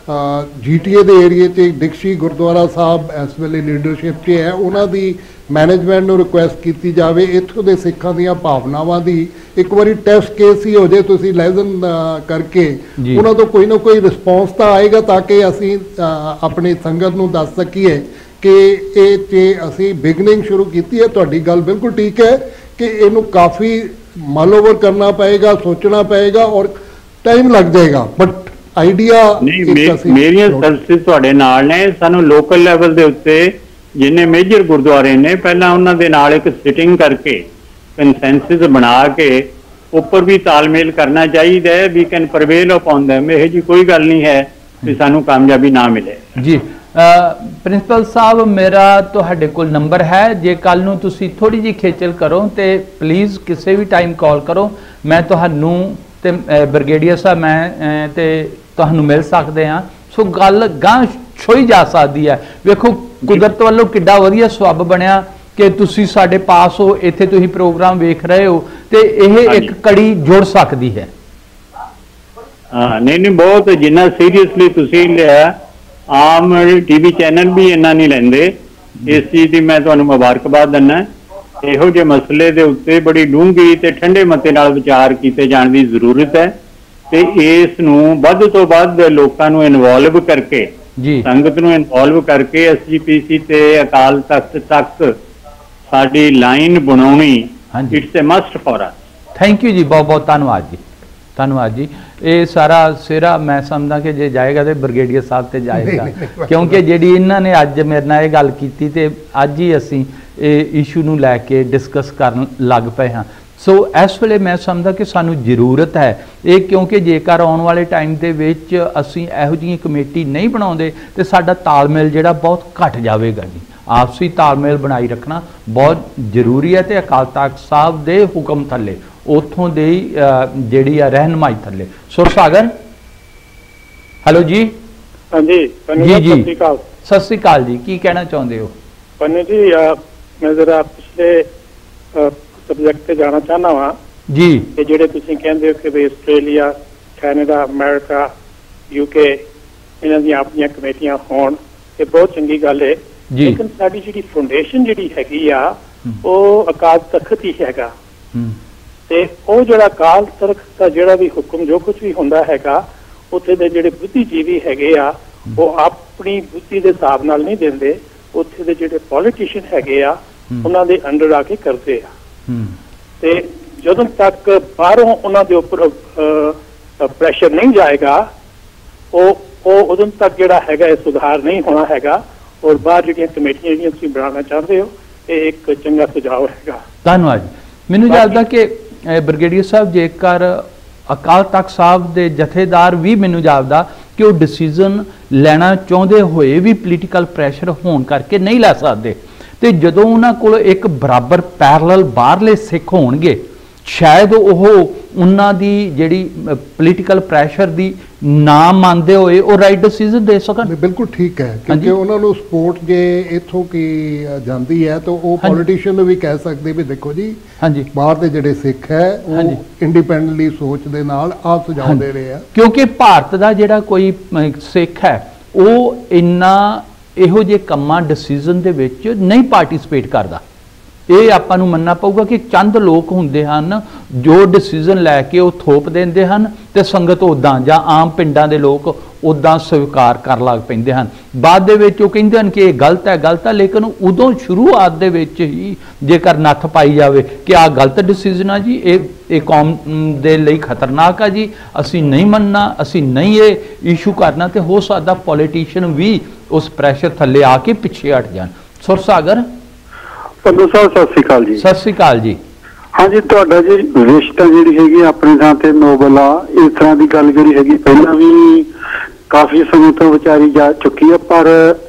GTA ਦੇ ਏਰੀਏ 'ਚ ਡਿਕਸ਼ੀ ਗੁਰਦੁਆਰਾ ਸਾਹਿਬ ਇਸ ਵੇਲੇ ਲੀਡਰਸ਼ਿਪ 'ਚ ਹੈ, ਉਹਨਾਂ ਦੀ ਮੈਨੇਜਮੈਂਟ ਨੂੰ ਰਿਕੁਐਸਟ ਕੀਤੀ ਜਾਵੇ ਇੱਥੋਂ ਦੇ ਸਿੱਖਾਂ ਦੀਆਂ ਭਾਵਨਾਵਾਂ ਦੀ ਇੱਕ ਵਾਰੀ ਟੈਸਟ ਕੇਸ ਹੀ ਹੋ ਜੇ, ਤੁਸੀਂ ਲੈਜ਼ਨ ਕਰਕੇ ਉਹਨਾਂ ਤੋਂ ਕੋਈ ਨਾ ਕੋਈ ਰਿਸਪੌਂਸ ਤਾਂ ਆਏਗਾ ਤਾਂ ਕਿ ਅਸੀਂ ਆਪਣੀ ਸੰਗਤ ਨੂੰ ਦੱਸ ਸਕੀਏ ਕਿ ਇਹ 'ਚ ਅਸੀਂ ਬਿਗਨਿੰਗ ਸ਼ੁਰੂ ਕੀਤੀ ਹੈ। ਤੁਹਾਡੀ ਗੱਲ ਬਿਲਕੁਲ ਠੀਕ ਹੈ ਕਿ ਇਹਨੂੰ ਕਾਫੀ ਮਾਲੋਵਰ ਕਰਨਾ ਪਏਗਾ, ਸੋਚਣਾ ਪਏਗਾ ਔਰ ਟਾਈਮ ਲੱਗ ਜਾਏਗਾ, ਬਟ ਆਈਡੀਆ ਮੇਰੀਆਂ ਸਰਵਿਸਿਜ਼ ਤੁਹਾਡੇ ਨਾਲ ਨੇ। ਸਾਨੂੰ ਲੋਕਲ ਲੈਵਲ ਦੇ ਉੱਤੇ ਜਿੰਨੇ ਮੇਜਰ ਗੁਰਦੁਆਰੇ ਨੇ ਪਹਿਲਾਂ ਉਹਨਾਂ ਦੇ ਨਾਲ ਇੱਕ ਸਿਟਿੰਗ ਕਰਕੇ ਕੰਸੈਂਸਸ ਬਣਾ ਕੇ ਉੱਪਰ ਵੀ ਤਾਲਮੇਲ ਕਰਨਾ ਚਾਹੀਦਾ ਹੈ। We can prevail upon them, ਇਹੋ ਜਿਹੀ ਕੋਈ ਗੱਲ ਨਹੀਂ ਹੈ ਕਿ ਸਾਨੂੰ ਕਾਮਯਾਬੀ ਨਾ ਮਿਲੇ। ਜੀ ਪ੍ਰਿੰਸੀਪਲ ਸਾਹਿਬ ਮੇਰਾ ਤੁਹਾਡੇ ਕੋਲ ਨੰਬਰ ਹੈ, ਜੇ ਕੱਲ ਨੂੰ ਤੁਸੀਂ ਥੋੜੀ ਜਿਹੀ ਖੇਚਲ ਕਰੋ ਤੇ ਪਲੀਜ਼ ਕਿਸੇ ਵੀ ਟਾਈਮ ਕਾਲ ਕਰੋ, ਮੈਂ ਤੁਹਾਨੂੰ ਤੇ ਬ੍ਰਿਗੇਡੀਅਰ ਸਾਹਿਬ ਮੈਂ ਤੇ ਤੁਹਾਨੂੰ ਮਿਲ ਸਕਦੇ ਹਾਂ। ਸੋ ਗੱਲ ਗਾਂ ਛੋਈ ਜਾ ਸਕਦੀ ਹੈ। ਵੇਖੋ ਕੁਦਰਤ ਵੱਲੋਂ ਕਿੱਡਾ ਵਧੀਆ ਸਬੱਬ ਬਣਿਆ ਕਿ ਤੁਸੀਂ ਸਾਡੇ ਪਾਸ ਹੋ, ਇੱਥੇ ਤੁਸੀਂ ਪ੍ਰੋਗਰਾਮ ਵੇਖ ਰਹੇ ਹੋ ਤੇ ਇਹ ਇੱਕ ਕੜੀ ਜੁੜ ਸਕਦੀ ਹੈ। ਨਹੀਂ ਬਹੁਤ ਜਿੰਨਾ ਸੀਰੀਅਸਲੀ ਤੁਸੀਂ ਲਿਆ, ਆਮ TV ਚੈਨਲ ਵੀ ਇੰਨਾ ਨਹੀਂ ਲੈਂਦੇ। ਇਸ ਚੀਜ਼ ਦੀ ਮੈਂ ਤੁਹਾਨੂੰ ਮੁਬਾਰਕਬਾਦ ਦਿੰਦਾ। ਇਹੋ ਜਿਹੇ ਮਸਲੇ ਦੇ ਉੱਤੇ ਬੜੀ ਡੂੰਘੀ ਤੇ ਠੰਡੇ ਮੱਤੇ ਨਾਲ ਵਿਚਾਰ ਕੀਤੇ ਜਾਣ ਦੀ ਜ਼ਰੂਰਤ ਹੈ ਤੇ ਇਸ ਨੂੰ ਵੱਧ ਤੋਂ ਵੱਧ ਲੋਕਾਂ ਨੂੰ ਇਨਵੋਲਵ ਕਰਕੇ, ਸੰਗਤ ਨੂੰ ਇਨਵੋਲਵ ਕਰਕੇ SGPC ਤੇ ਅਕਾਲ ਤਖਤ ਤੱਕ ਸਾਡੀ ਲਾਈਨ ਬਣਾਉਣੀ it's a must for us. Thank you ਜੀ, ਬਹੁਤ ਬਹੁਤ ਧੰਨਵਾਦ ਜੀ, ਧੰਨਵਾਦ ਜੀ। ਇਹ ਸਾਰਾ ਸਿਹਰਾ ਮੈਂ ਸਮਝਦਾ ਕਿ ਜੇ ਜਾਏਗਾ ਤੇ ਬ੍ਰਿਗੇਡੀਅਰ ਸਾਹਿਬ ਤੇ ਜਾਏਗਾ, ਕਿਉਂਕਿ ਜਿਹੜੀ ਇਹਨਾਂ ਨੇ ਅੱਜ ਮੇਰੇ ਨਾਲ ਇਹ ਗੱਲ ਕੀਤੀ ਤੇ ਅੱਜ ਹੀ ਅਸੀਂ ਇਹ ਇਸ਼ੂ ਨੂੰ ਲੈ ਕੇ ਡਿਸਕਸ ਕਰਨ ਲੱਗ ਪਏ ਹਾਂ। ਸੋ ਇਸ ਵੇਲੇ ਮੈਂ ਸਮਝਦਾ ਕਿ ਸਾਨੂੰ ਜ਼ਰੂਰਤ ਹੈ ਇਹ, ਕਿਉਂਕਿ ਜੇਕਰ ਆਉਣ ਵਾਲੇ ਟਾਈਮ ਦੇ ਵਿੱਚ ਅਸੀਂ ਇਹੋ ਜਿਹੀ ਕਮੇਟੀ ਨਹੀਂ ਬਣਾਉਂਦੇ ਤੇ ਸਾਡਾ ਤਾਲਮੇਲ ਜਿਹੜਾ ਬਹੁਤ ਘਟ ਜਾਵੇਗਾ ਜੀ। आपसी तालमेल बनाई रखना बहुत जरूरी है। तो अकाल तख्त साहब के हुक्म थले उतों की जी रहनुमाई थले सुरसागर हेलो जी। हाँ जी जी जी सत श्री अकाल जी, की कहना चाहते हो? पन्नू जी मैं जरा पिछले सब्जेक्ट पे जाना चाहना वा जी कि जेडे तुसीं कहंदे हो कि भी आस्ट्रेलिया कैनेडा अमेरिका यूके इन्हां दी अपनी कमेटियां होण ते बहुत चंगी गल है, लेकिन साडी जिहड़ी फाउंडेशन जिहड़ी हैगी आ ਉਹ अकाल तख्त ही हैगा ते ਉਹ ਜਿਹੜਾ अकाल तख्त ਦਾ ਜਿਹੜਾ ਵੀ ਹੁਕਮ ਜੋ ਕੁਝ ਵੀ ਹੁੰਦਾ ਹੈਗਾ ਉੱਥੇ ਦੇ ਜਿਹੜੇ ਬੁੱਧੀਜੀਵੀ ਹੈਗੇ ਆ ਉਹ ਆਪਣੀ ਬੁੱਧੀ ਦੇ ਹਿਸਾਬ ਨਾਲ ਨਹੀਂ ਦਿੰਦੇ, ਉੱਥੇ ਦੇ ਜਿਹੜੇ ਪੋਲੀਟੀਸ਼ੀਅਨ ਹੈਗੇ ਆ ਉਹਨਾਂ ਦੇ ਅੰਡਰ ਆ ਕੇ ਕਰਦੇ ਆ ਤੇ ਜਦੋਂ ਤੱਕ ਬਾਹਰੋਂ ਉਹਨਾਂ ਦੇ ਉੱਪਰ ਪ੍ਰੈਸ਼ਰ ਨਹੀਂ ਜਾਏਗਾ ਉਹ ਉਦੋਂ ਤੱਕ ਜਿਹੜਾ ਹੈਗਾ ਇਹ ਸੁਧਾਰ ਨਹੀਂ ਹੋਣਾ ਹੈਗਾ। ਔਰ ਬਾਹਰ ਜਿਹੜੀਆਂ ਕਮੇਟੀਆਂ ਜਿਹੜੀਆਂ ਤੁਸੀਂ ਬਣਾਉਣਾ ਚਾਹੁੰਦੇ ਹੋ ਇਹ ਇੱਕ ਚੰਗਾ ਸੁਝਾਅ ਹੈਗਾ। ਧੰਨਵਾਦ ਜੀ। ਮੈਨੂੰ ਲੱਗਦਾ ਕਿ ਬ੍ਰਿਗੇਡੀਅਰ ਸਾਹਿਬ ਜੇਕਰ ਅਕਾਲ ਤਖਤ ਸਾਹਿਬ ਦੇ ਜਥੇਦਾਰ ਵੀ ਮੈਨੂੰ ਜਾਪਦਾ ਕਿ ਉਹ ਡਿਸੀਜਨ ਲੈਣਾ ਚਾਹੁੰਦੇ ਹੋਏ ਵੀ ਪੋਲੀਟੀਕਲ ਪ੍ਰੈਸ਼ਰ ਹੋਣ ਕਰਕੇ ਨਹੀਂ ਲੈ ਸਕਦੇ, ਤੇ ਜਦੋਂ ਉਹਨਾਂ ਕੋਲ ਇੱਕ ਬਰਾਬਰ ਪੈਰਲਲ ਬਾਹਰਲੇ ਸਿੱਖ ਹੋਣਗੇ ਸ਼ਾਇਦ ਉਹ ਉਹਨਾਂ ਦੀ ਜਿਹੜੀ ਪੋਲੀਟੀਕਲ ਪ੍ਰੈਸ਼ਰ ਦੀ ਨਾ ਮੰਨਦੇ ਹੋਏ ਉਹ ਰਾਈਟ ਡਿਸੀਜਨ ਦੇ ਸਕਣ। ਬਿਲਕੁਲ ਠੀਕ ਹੈ, ਕਿਉਂਕਿ ਉਹਨਾਂ ਨੂੰ ਸਪੋਰਟ ਜੇ ਇੱਥੋਂ ਕੀ ਜਾਂਦੀ ਹੈ ਤਾਂ ਉਹ ਪੋਲੀਟੀਸ਼ੀਅਨ ਨੂੰ ਵੀ ਕਹਿ ਸਕਦੇ ਵੀ ਦੇਖੋ ਜੀ ਹਾਂਜੀ ਬਾਹਰ ਦੇ ਜਿਹੜੇ ਸਿੱਖ ਹੈ ਉਹ ਇੰਡੀਪੈਂਡੈਂਟਲੀ ਸੋਚ ਦੇ ਨਾਲ ਆ ਸੁਝਾਅ ਦੇ ਰਹੇ ਆ। ਕਿਉਂਕਿ ਭਾਰਤ ਦਾ ਜਿਹੜਾ ਕੋਈ ਸਿੱਖ ਹੈ ਉਹ ਇੰਨਾ ਇਹੋ ਜਿਹੇ ਕੰਮਾਂ ਡਿਸੀਜਨ ਦੇ ਵਿੱਚ ਨਹੀਂ ਪਾਰਟਿਸਿਪੇਟ ਕਰਦਾ। ਇਹ ਆਪਾਂ ਨੂੰ ਮੰਨਣਾ ਪਊਗਾ ਕਿ ਚੰਦ ਲੋਕ ਹੁੰਦੇ ਹਨ ਜੋ ਡਿਸੀਜਨ ਲੈ ਕੇ ਉਹ ਥੋਪ ਦਿੰਦੇ ਹਨ ਤੇ ਸੰਗਤ ਉੱਦਾਂ ਜਾਂ ਆਮ ਪਿੰਡਾਂ ਦੇ ਲੋਕ ਉੱਦਾਂ ਸਵੀਕਾਰ ਕਰ ਲੱਗ ਪੈਂਦੇ ਹਨ। ਬਾਅਦ ਦੇ ਵਿੱਚ ਉਹ ਕਹਿੰਦੇ ਹਨ ਕਿ ਇਹ ਗਲਤ ਹੈ, ਲੇਕਿਨ ਉਦੋਂ ਸ਼ੁਰੂਆਤ ਦੇ ਵਿੱਚ ਹੀ ਜੇਕਰ ਨੱਥ ਪਾਈ ਜਾਵੇ ਕਿ ਆਹ ਗਲਤ ਡਿਸੀਜਨ ਆ ਜੀ, ਇਹ ਕੌਮ ਦੇ ਲਈ ਖਤਰਨਾਕ ਆ ਜੀ, ਅਸੀਂ ਨਹੀਂ ਮੰਨਣਾ, ਅਸੀਂ ਨਹੀਂ ਇਹ ਇਸ਼ੂ ਕਰਨਾ, ਤੇ ਹੋ ਸਕਦਾ ਪੋਲੀਟੀਸ਼ੀਅਨ ਵੀ ਉਸ ਪ੍ਰੈਸ਼ਰ ਥੱਲੇ ਆ ਕੇ ਪਿੱਛੇ ਹਟ ਜਾਣ। ਸੁਰਸਾਗਰ ਪੰਨੂ ਸਾਹਿਬ ਸਤਿ ਸ਼੍ਰੀ ਅਕਾਲ ਜੀ। ਸਤਿ ਸ਼੍ਰੀ ਅਕਾਲ ਜੀ। ਹਾਂਜੀ ਤੁਹਾਡਾ ਜੀ ਰਿਸ਼ਤਾ ਜਿਹੜੀ ਹੈਗੀ ਆਪਣੀ ਥਾਂ ਤੇ ਨੋਬਲ ਆ। ਇਸ ਤਰ੍ਹਾਂ ਦੀ ਗੱਲ ਜਿਹੜੀ ਹੈਗੀ ਪਹਿਲਾਂ ਵੀ ਕਾਫੀ ਸਮੇਂ ਤੋਂ ਵਿਚਾਰੀ ਜਾ ਚੁੱਕੀ ਆ, ਪਰ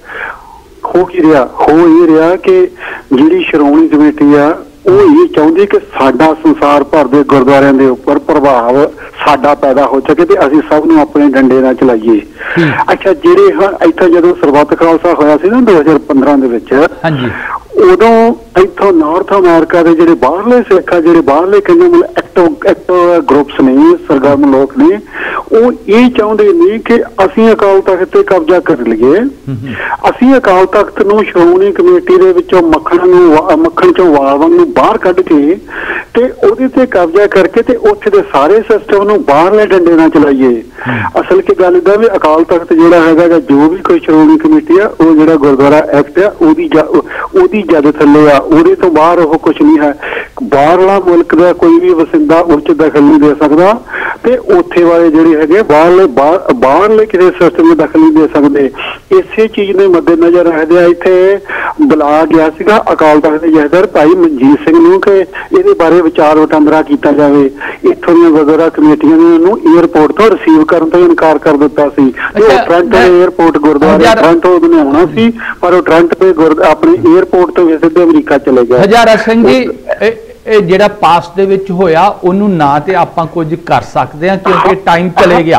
ਹੋ ਇਹ ਰਿਹਾ ਕਿ ਜਿਹੜੀ ਸ਼੍ਰੋਮਣੀ ਕਮੇਟੀ ਆ ਉਹ ਇਹ ਚਾਹੁੰਦੀ ਕਿ ਸਾਡਾ ਸੰਸਾਰ ਭਰ ਦੇ ਗੁਰਦੁਆਰਿਆਂ ਦੇ ਉੱਪਰ ਪ੍ਰਭਾਵ ਸਾਡਾ ਪੈਦਾ ਹੋ ਸਕੇ ਤੇ ਅਸੀਂ ਸਭ ਨੂੰ ਆਪਣੇ ਡੰਡੇ ਨਾਲ ਚਲਾਈਏ। ਅੱਛਾ ਜਿਹੜੇ ਇੱਥੇ ਜਦੋਂ ਸਰਬੱਤ ਖਾਲਸਾ ਹੋਇਆ ਸੀ ਨਾ 2015 ਦੇ ਵਿੱਚ, ਉਦੋਂ ਇੱਥੋਂ ਨਾਰਥ ਅਮਰੀਕਾ ਦੇ ਜਿਹੜੇ ਬਾਹਰਲੇ ਸਿੱਖ ਆ, ਜਿਹੜੇ ਬਾਹਰਲੇ ਕਹਿੰਦੇ ਮਤਲਬ ਐਕਟਿਵ ਗਰੁੱਪਸ ਨੇ, ਸਰਗਰਮ ਲੋਕ ਨੇ, ਉਹ ਇਹ ਚਾਹੁੰਦੇ ਨੇ ਕਿ ਅਸੀਂ ਅਕਾਲ ਤਖਤ ਤੇ ਕਬਜ਼ਾ ਕਰ ਲਈਏ, ਅਸੀਂ ਅਕਾਲ ਤਖਤ ਨੂੰ ਸ਼੍ਰੋਮਣੀ ਕਮੇਟੀ ਦੇ ਵਿੱਚੋਂ ਮੱਖਣ ਚੋਂ ਵਾਲ ਨੂੰ ਬਾਹਰ ਕੱਢ ਕੇ ਤੇ ਉਹਦੇ ਤੇ ਕਬਜ਼ਾ ਕਰਕੇ ਤੇ ਉੱਥੇ ਦੇ ਸਾਰੇ ਸਿਸਟਮ ਨੂੰ ਬਾਹਰਲੇ ਡੰਡੇ ਨਾਲ ਚਲਾਈਏ। ਅਸਲ ਕੀ ਗੱਲ ਦਾ ਵੀ ਅਕਾਲ ਤਖਤ ਜਿਹੜਾ ਹੈਗਾ ਜੋ ਵੀ ਕੋਈ ਸ਼੍ਰੋਮਣੀ ਕਮੇਟੀ ਆ ਉਹ ਜਿਹੜਾ ਗੁਰਦੁਆਰਾ ਐਕਟ ਆ ਉਹਦੀ ਜਦ ਥੱਲੇ ਆ, ਉਹਦੇ ਤੋਂ ਬਾਹਰ ਉਹ ਕੁਛ ਨਹੀਂ ਹੈ। ਬਾਹਰਲਾ ਮੁਲਕ ਦਾ ਕੋਈ ਵੀ ਵਸਿੰਦਾ ਉਸ 'ਚ ਦਖਲ ਨਹੀਂ ਦੇ ਸਕਦਾ ਤੇ ਉੱਥੇ ਵਾਲੇ ਜਿਹੜੇ ਹੈਗੇ ਬਾਹਰਲੇ ਕਿਸੇ ਸਿਸਟਮ 'ਚ ਦਖਲ ਨਹੀਂ ਦੇ ਸਕਦੇ। ਇਸੇ ਚੀਜ਼ ਦੇ ਮੱਦੇ ਨਜ਼ਰ ਰੱਖਦੇ ਆ ਇੱਥੇ ਬੁਲਾਇਆ ਗਿਆ ਸੀਗਾ ਅਕਾਲ ਤਖਤ ਦੇ ਜਥੇਦਾਰ ਭਾਈ ਮਨਜੀਤ ਸਿੰਘ ਨੂੰ ਕਿ ਇਹਦੇ ਬਾਰੇ ਵਿਚਾਰ ਵਟਾਂਦਰਾ ਕੀਤਾ ਜਾਵੇ। ਇੱਥੋਂ ਦੀਆਂ ਗੁਰਦੁਆਰਾ ਕਮੇਟੀਆਂ ਨੇ ਉਹਨੂੰ ਏਅਰਪੋਰਟ ਤੋਂ ਰਿਸੀਵ ਕਰਨ ਤੋਂ ਇਨਕਾਰ ਕਰ ਦਿੱਤਾ ਸੀ। ਟੋਰਾਂਟੋ ਏਅਰਪੋਰਟ ਗੁਰਦੁਆਰੇ ਟੋਰਾਂਟੋ ਉਹਨੇ ਆਉਣਾ ਸੀ, ਪਰ ਉਹ ਟੋਰਾਂਟੋ ਦੇ ਆਪਣੇ ਏਅਰਪੋਰਟ ਤੋਂ ਸਿੱਧੇ ਅਮਰੀਕਾ ਚਲੇ ਗਏ। ਹਜ਼ਾਰਾ ਸਿੰਘ ਜੀ ਇਹ ਜਿਹੜਾ ਪਾਸ ਦੇ ਵਿੱਚ ਹੋਇਆ ਉਹਨੂੰ ਨਾ ਤੇ ਆਪਾਂ ਕੁਝ ਕਰ ਸਕਦੇ ਹਾਂ ਕਿਉਂਕਿ ਟਾਈਮ ਚਲੇ ਗਿਆ।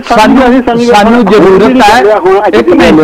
ਸਾਨੂੰ ਜ਼ਰੂਰਤ ਹੈ ਇੱਕ ਮਿੰਟ